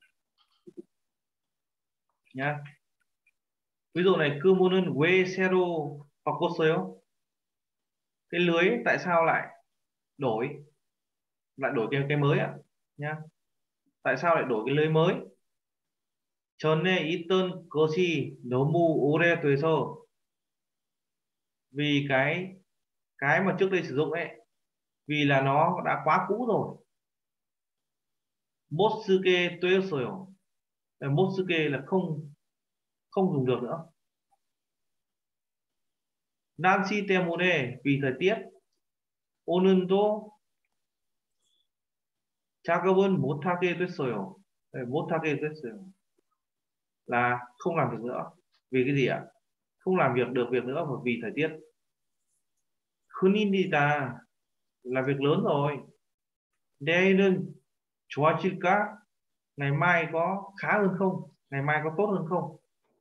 nhá. Ví dụ này, 그물은 왜 새로 바꿨어요? Cái lưới tại sao lại đổi cái mới ạ nhá. Tại sao lại đổi cái lưới mới? 전에 있던 것이 너무 오래돼서, vì cái mà trước đây sử dụng ấy, vì là nó đã quá cũ rồi. 못 쓰게 되었어요. 못 쓰게 là không dùng được nữa. 날씨 때문에 vì thời tiết. 오늘도 작업은 못하게 됐어요. 못하게 됐어요 là không làm việc nữa. Vì cái gì ạ? Không làm việc được việc nữa vì thời tiết. 큰일이다 là việc lớn rồi. 내일은 좋아질까? Ngày mai có khá hơn không? Ngày mai có tốt hơn không?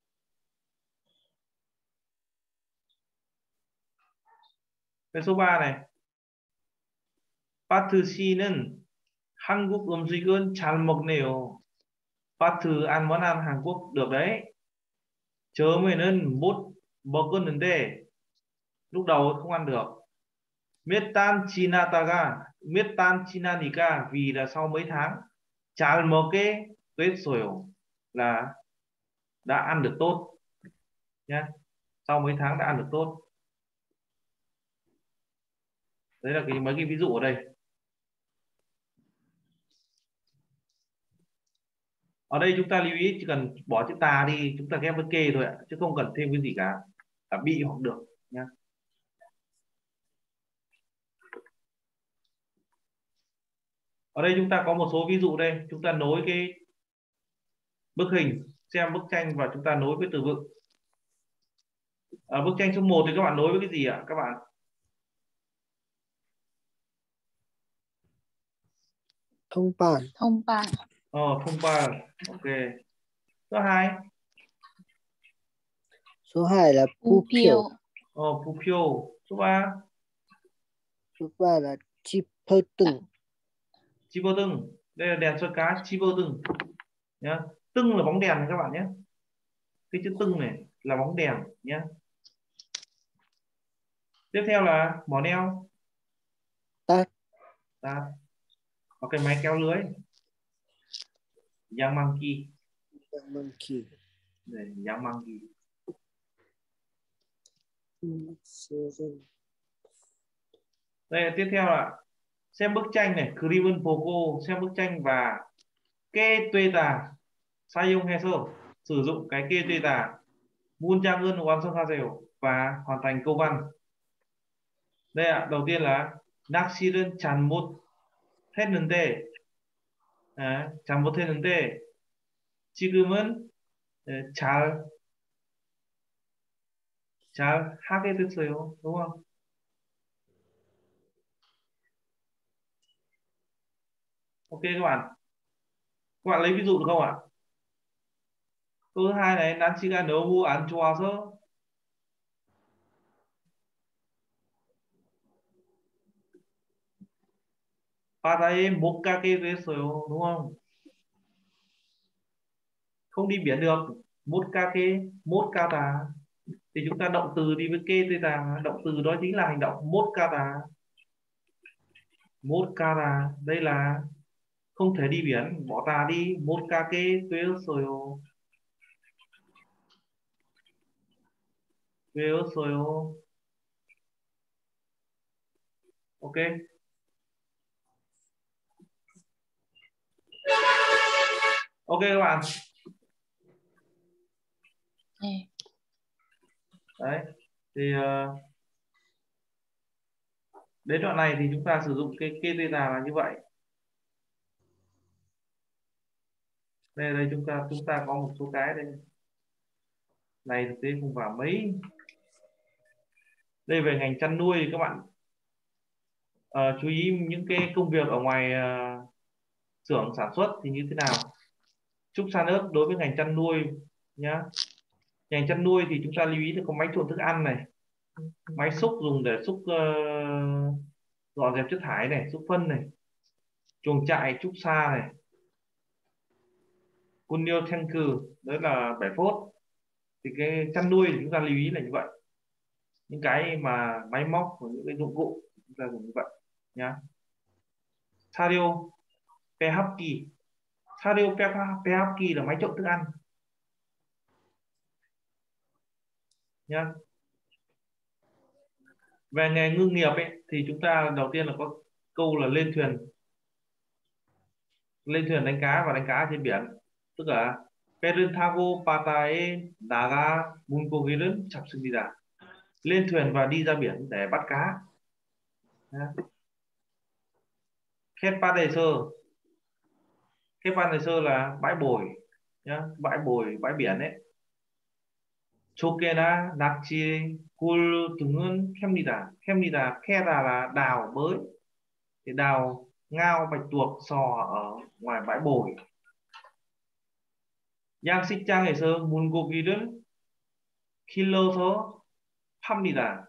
Cái số 3 này. 파트 C는 한국 음식은 잘 먹네요. 파트 ăn món ăn Hàn Quốc được đấy. 처음에는 못 먹었는데, lúc đầu không ăn được. 몇 달 지나니까 vì là sau mấy tháng. 잘 먹게 됐어요 là đã ăn được tốt nhé. Sau mấy tháng đã ăn được tốt. Đấy là mấy cái ví dụ ở đây. Ở đây chúng ta lưu ý chỉ cần bỏ chữ tà đi, chúng ta ghép với kê thôi ạ, chứ không cần thêm cái gì cả. Bị hoặc được nhé. Ở đây chúng ta có một số ví dụ đây. Chúng ta nối cái bức hình, xem bức tranh và chúng ta nối với từ vựng. Ở bức tranh số 1 thì các bạn nối với cái gì ạ các bạn? 통발. 통발, 통발. Ok. Số 2. Số 2 là 우표, 부표. 부표. Số 3. Số 3 là 짚어등. 집어등. Đây là đèn soi cá, 집어등 nhá. Tưng là bóng đèn này các bạn nhé. Cái chữ tưng này là bóng đèn nhé. Tiếp theo là mỏ neo. Tát. Có cái máy kéo lưới. 양망기. 양만키. Đây, 양망기. Đây tiếp theo là xem bức tranh này, 그림은 보고, xem bức tranh và 깨뜨다 사용해서, sử dụng cái 깨뜨다 문장은 완성하세요 và hoàn thành câu văn. Đây ạ, đầu tiên là 낚시는 잘못했는데, 잘못했는데 지금은 잘 하게 됐어요, đúng không? Ok các bạn lấy ví dụ được không ạ? Câu thứ hai này, 날씨가 너무 안 좋아서, 바다에 못 가게 됐어요, đúng không? Không đi biển được, 못 가게, 못 가다. Thì chúng ta động từ đi với kê tê tà, động từ đó chính là hành động 못 가다. Một cara, đây là không thể đi biển, bỏ tà đi. Một kake 되었어요. 되었어요. Ok. Ok các bạn. 네. Đấy. Thì đến đoạn này thì chúng ta sử dụng cái kê tê là như vậy. Đây chúng ta có một số cái đây. Này thực tế không vào mấy. Đây về ngành chăn nuôi các bạn chú ý những cái công việc ở ngoài xưởng sản xuất thì như thế nào. Chúc san ớt đối với ngành chăn nuôi nhá. Ngành chăn nuôi thì chúng ta lưu ý là có máy trộn thức ăn này, máy xúc dùng để xúc dọn dẹp chất thải này, xúc phân này, chuồng trại trúc sa này, Kunio Tanker, đấy là bể phốt. Thì cái chăn nuôi thì chúng ta lưu ý là như vậy. Những cái mà máy móc và những cái dụng cụ chúng ta dùng như vậy nhá. Sario Pehapki. Sario Pehapki là máy trộn thức ăn nhá. Về nghề ngư nghiệp ấy, thì chúng ta đầu tiên là có câu là lên thuyền đánh cá và đánh cá trên biển, tức là 배를 타고 바다에 나가 물고기를 잡습니다. Lên thuyền và đi ra biển để bắt cá. 캣바데서 là bãi bồi nhá, bãi biển ấy. 조개나 낙지, 굴 등은 캡니다. 캐라 là đào bới. Thì đào ngao, bạch tuộc, sò ở ngoài bãi bồi. 양식장에서 물고기를 길러서 팝니다.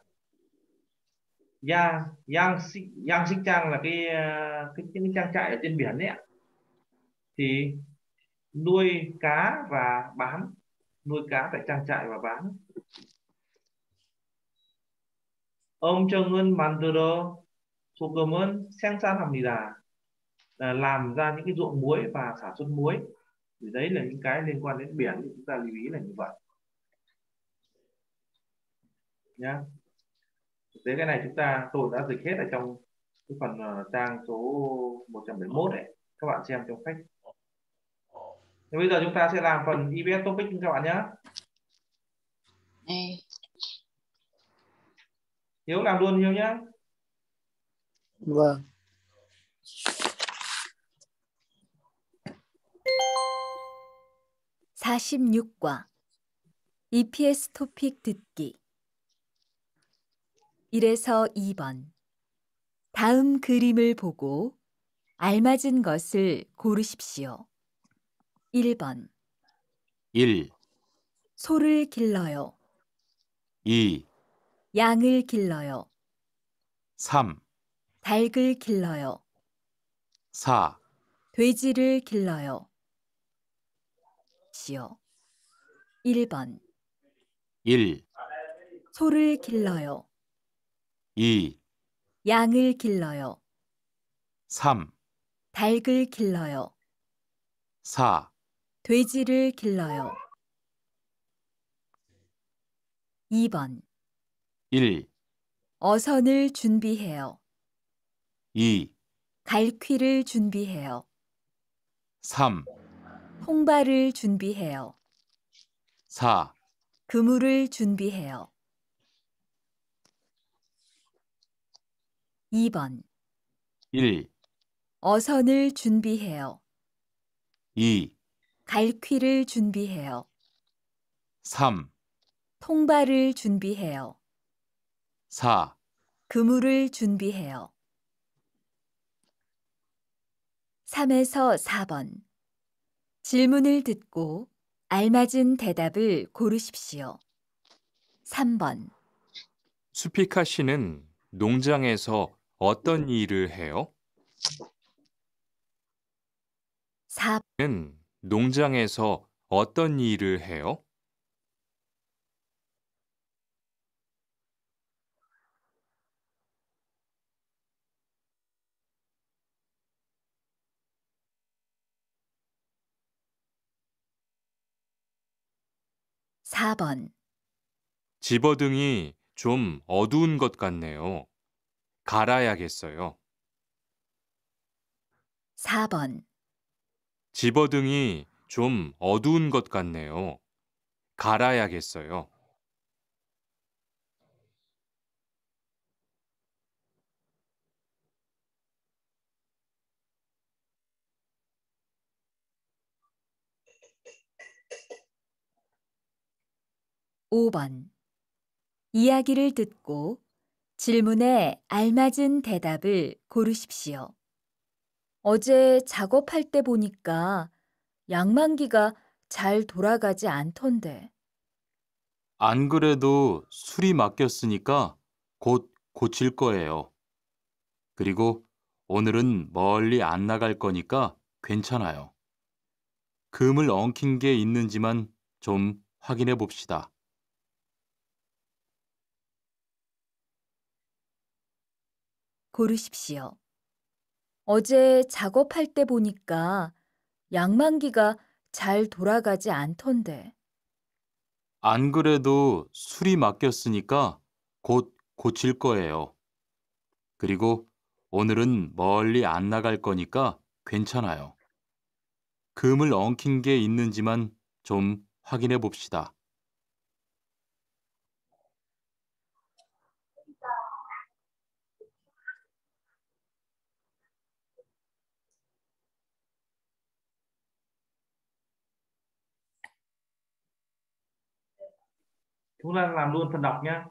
양식장 là những trang trại ở trên biển đấy ạ. Thì nuôi cá và bán, nuôi cá tại trang trại và bán. 엄청은 만들어 소금은 생산합니다. Làm ra những cái ruộng muối và sản xuất muối. Thì đấy là những cái liên quan đến biển thì chúng ta lưu ý là như vậy nhá. Thực tế cái này tôi đã dịch hết ở trong cái phần trang số 171 đấy, các bạn xem trong sách. Thì bây giờ chúng ta sẽ làm phần EBS topic các bạn nhé. 네. Hiếu làm luôn Hiếu nhé. Vâng. (46과) EPS 토픽 듣기 1에서 2번. 다음 그림을 보고 알맞은 것을 고르십시오. 1번. 1, 소를 길러요. 2, 양을 길러요. 3, 닭을 길러요. 4, 돼지를 길러요. 1번. 1, 소를 길러요. 2, 양을 길러요. 3, 닭을 길러요. 4, 돼지를 길러요. 2번. 1, 어선을 준비해요. 2, 갈퀴를 준비해요. 3, 통발을 준비해요. 4, 그물을 준비해요. 2번. 1, 어선을 준비해요. 2, 갈퀴를 준비해요. 3, 통발을 준비해요. 4, 그물을 준비해요. 3에서 4번. 질문을 듣고 알맞은 대답을 고르십시오. 3번. 수피카 씨는 농장에서 어떤 일을 해요? 4번. 는 농장에서 어떤 일을 해요? 4번, 집어등이 좀 어두운 것 같네요. 갈아야겠어요. 4번, 집어등이 좀 어두운 것 같네요. 갈아야겠어요. 5번. 이야기를 듣고 질문에 알맞은 대답을 고르십시오. 어제 작업할 때 보니까 양만기가 잘 돌아가지 않던데. 안 그래도 술이 맡겼으니까 곧 고칠 거예요. 그리고 오늘은 멀리 안 나갈 거니까 괜찮아요. 금을 엉킨 게 있는지만 좀 확인해 봅시다. 고르십시오. 어제 작업할 때 보니까 양만기가 잘 돌아가지 않던데. 안 그래도 술이 맡겼으니까 곧 고칠 거예요. 그리고 오늘은 멀리 안 나갈 거니까 괜찮아요. 금을 엉킨 게 있는지만 좀 확인해 봅시다. Chúng ta làm luôn phần đọc nhé.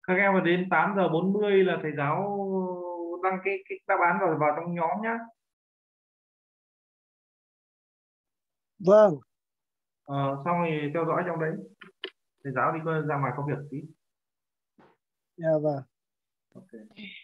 Các em mà đến 8:40 là thầy giáo đăng cái đáp án vào trong nhóm nhá. Vâng. Xong thì theo dõi trong đấy. Thầy giáo đi ra ngoài có việc tí. Dạ vâng. Ok.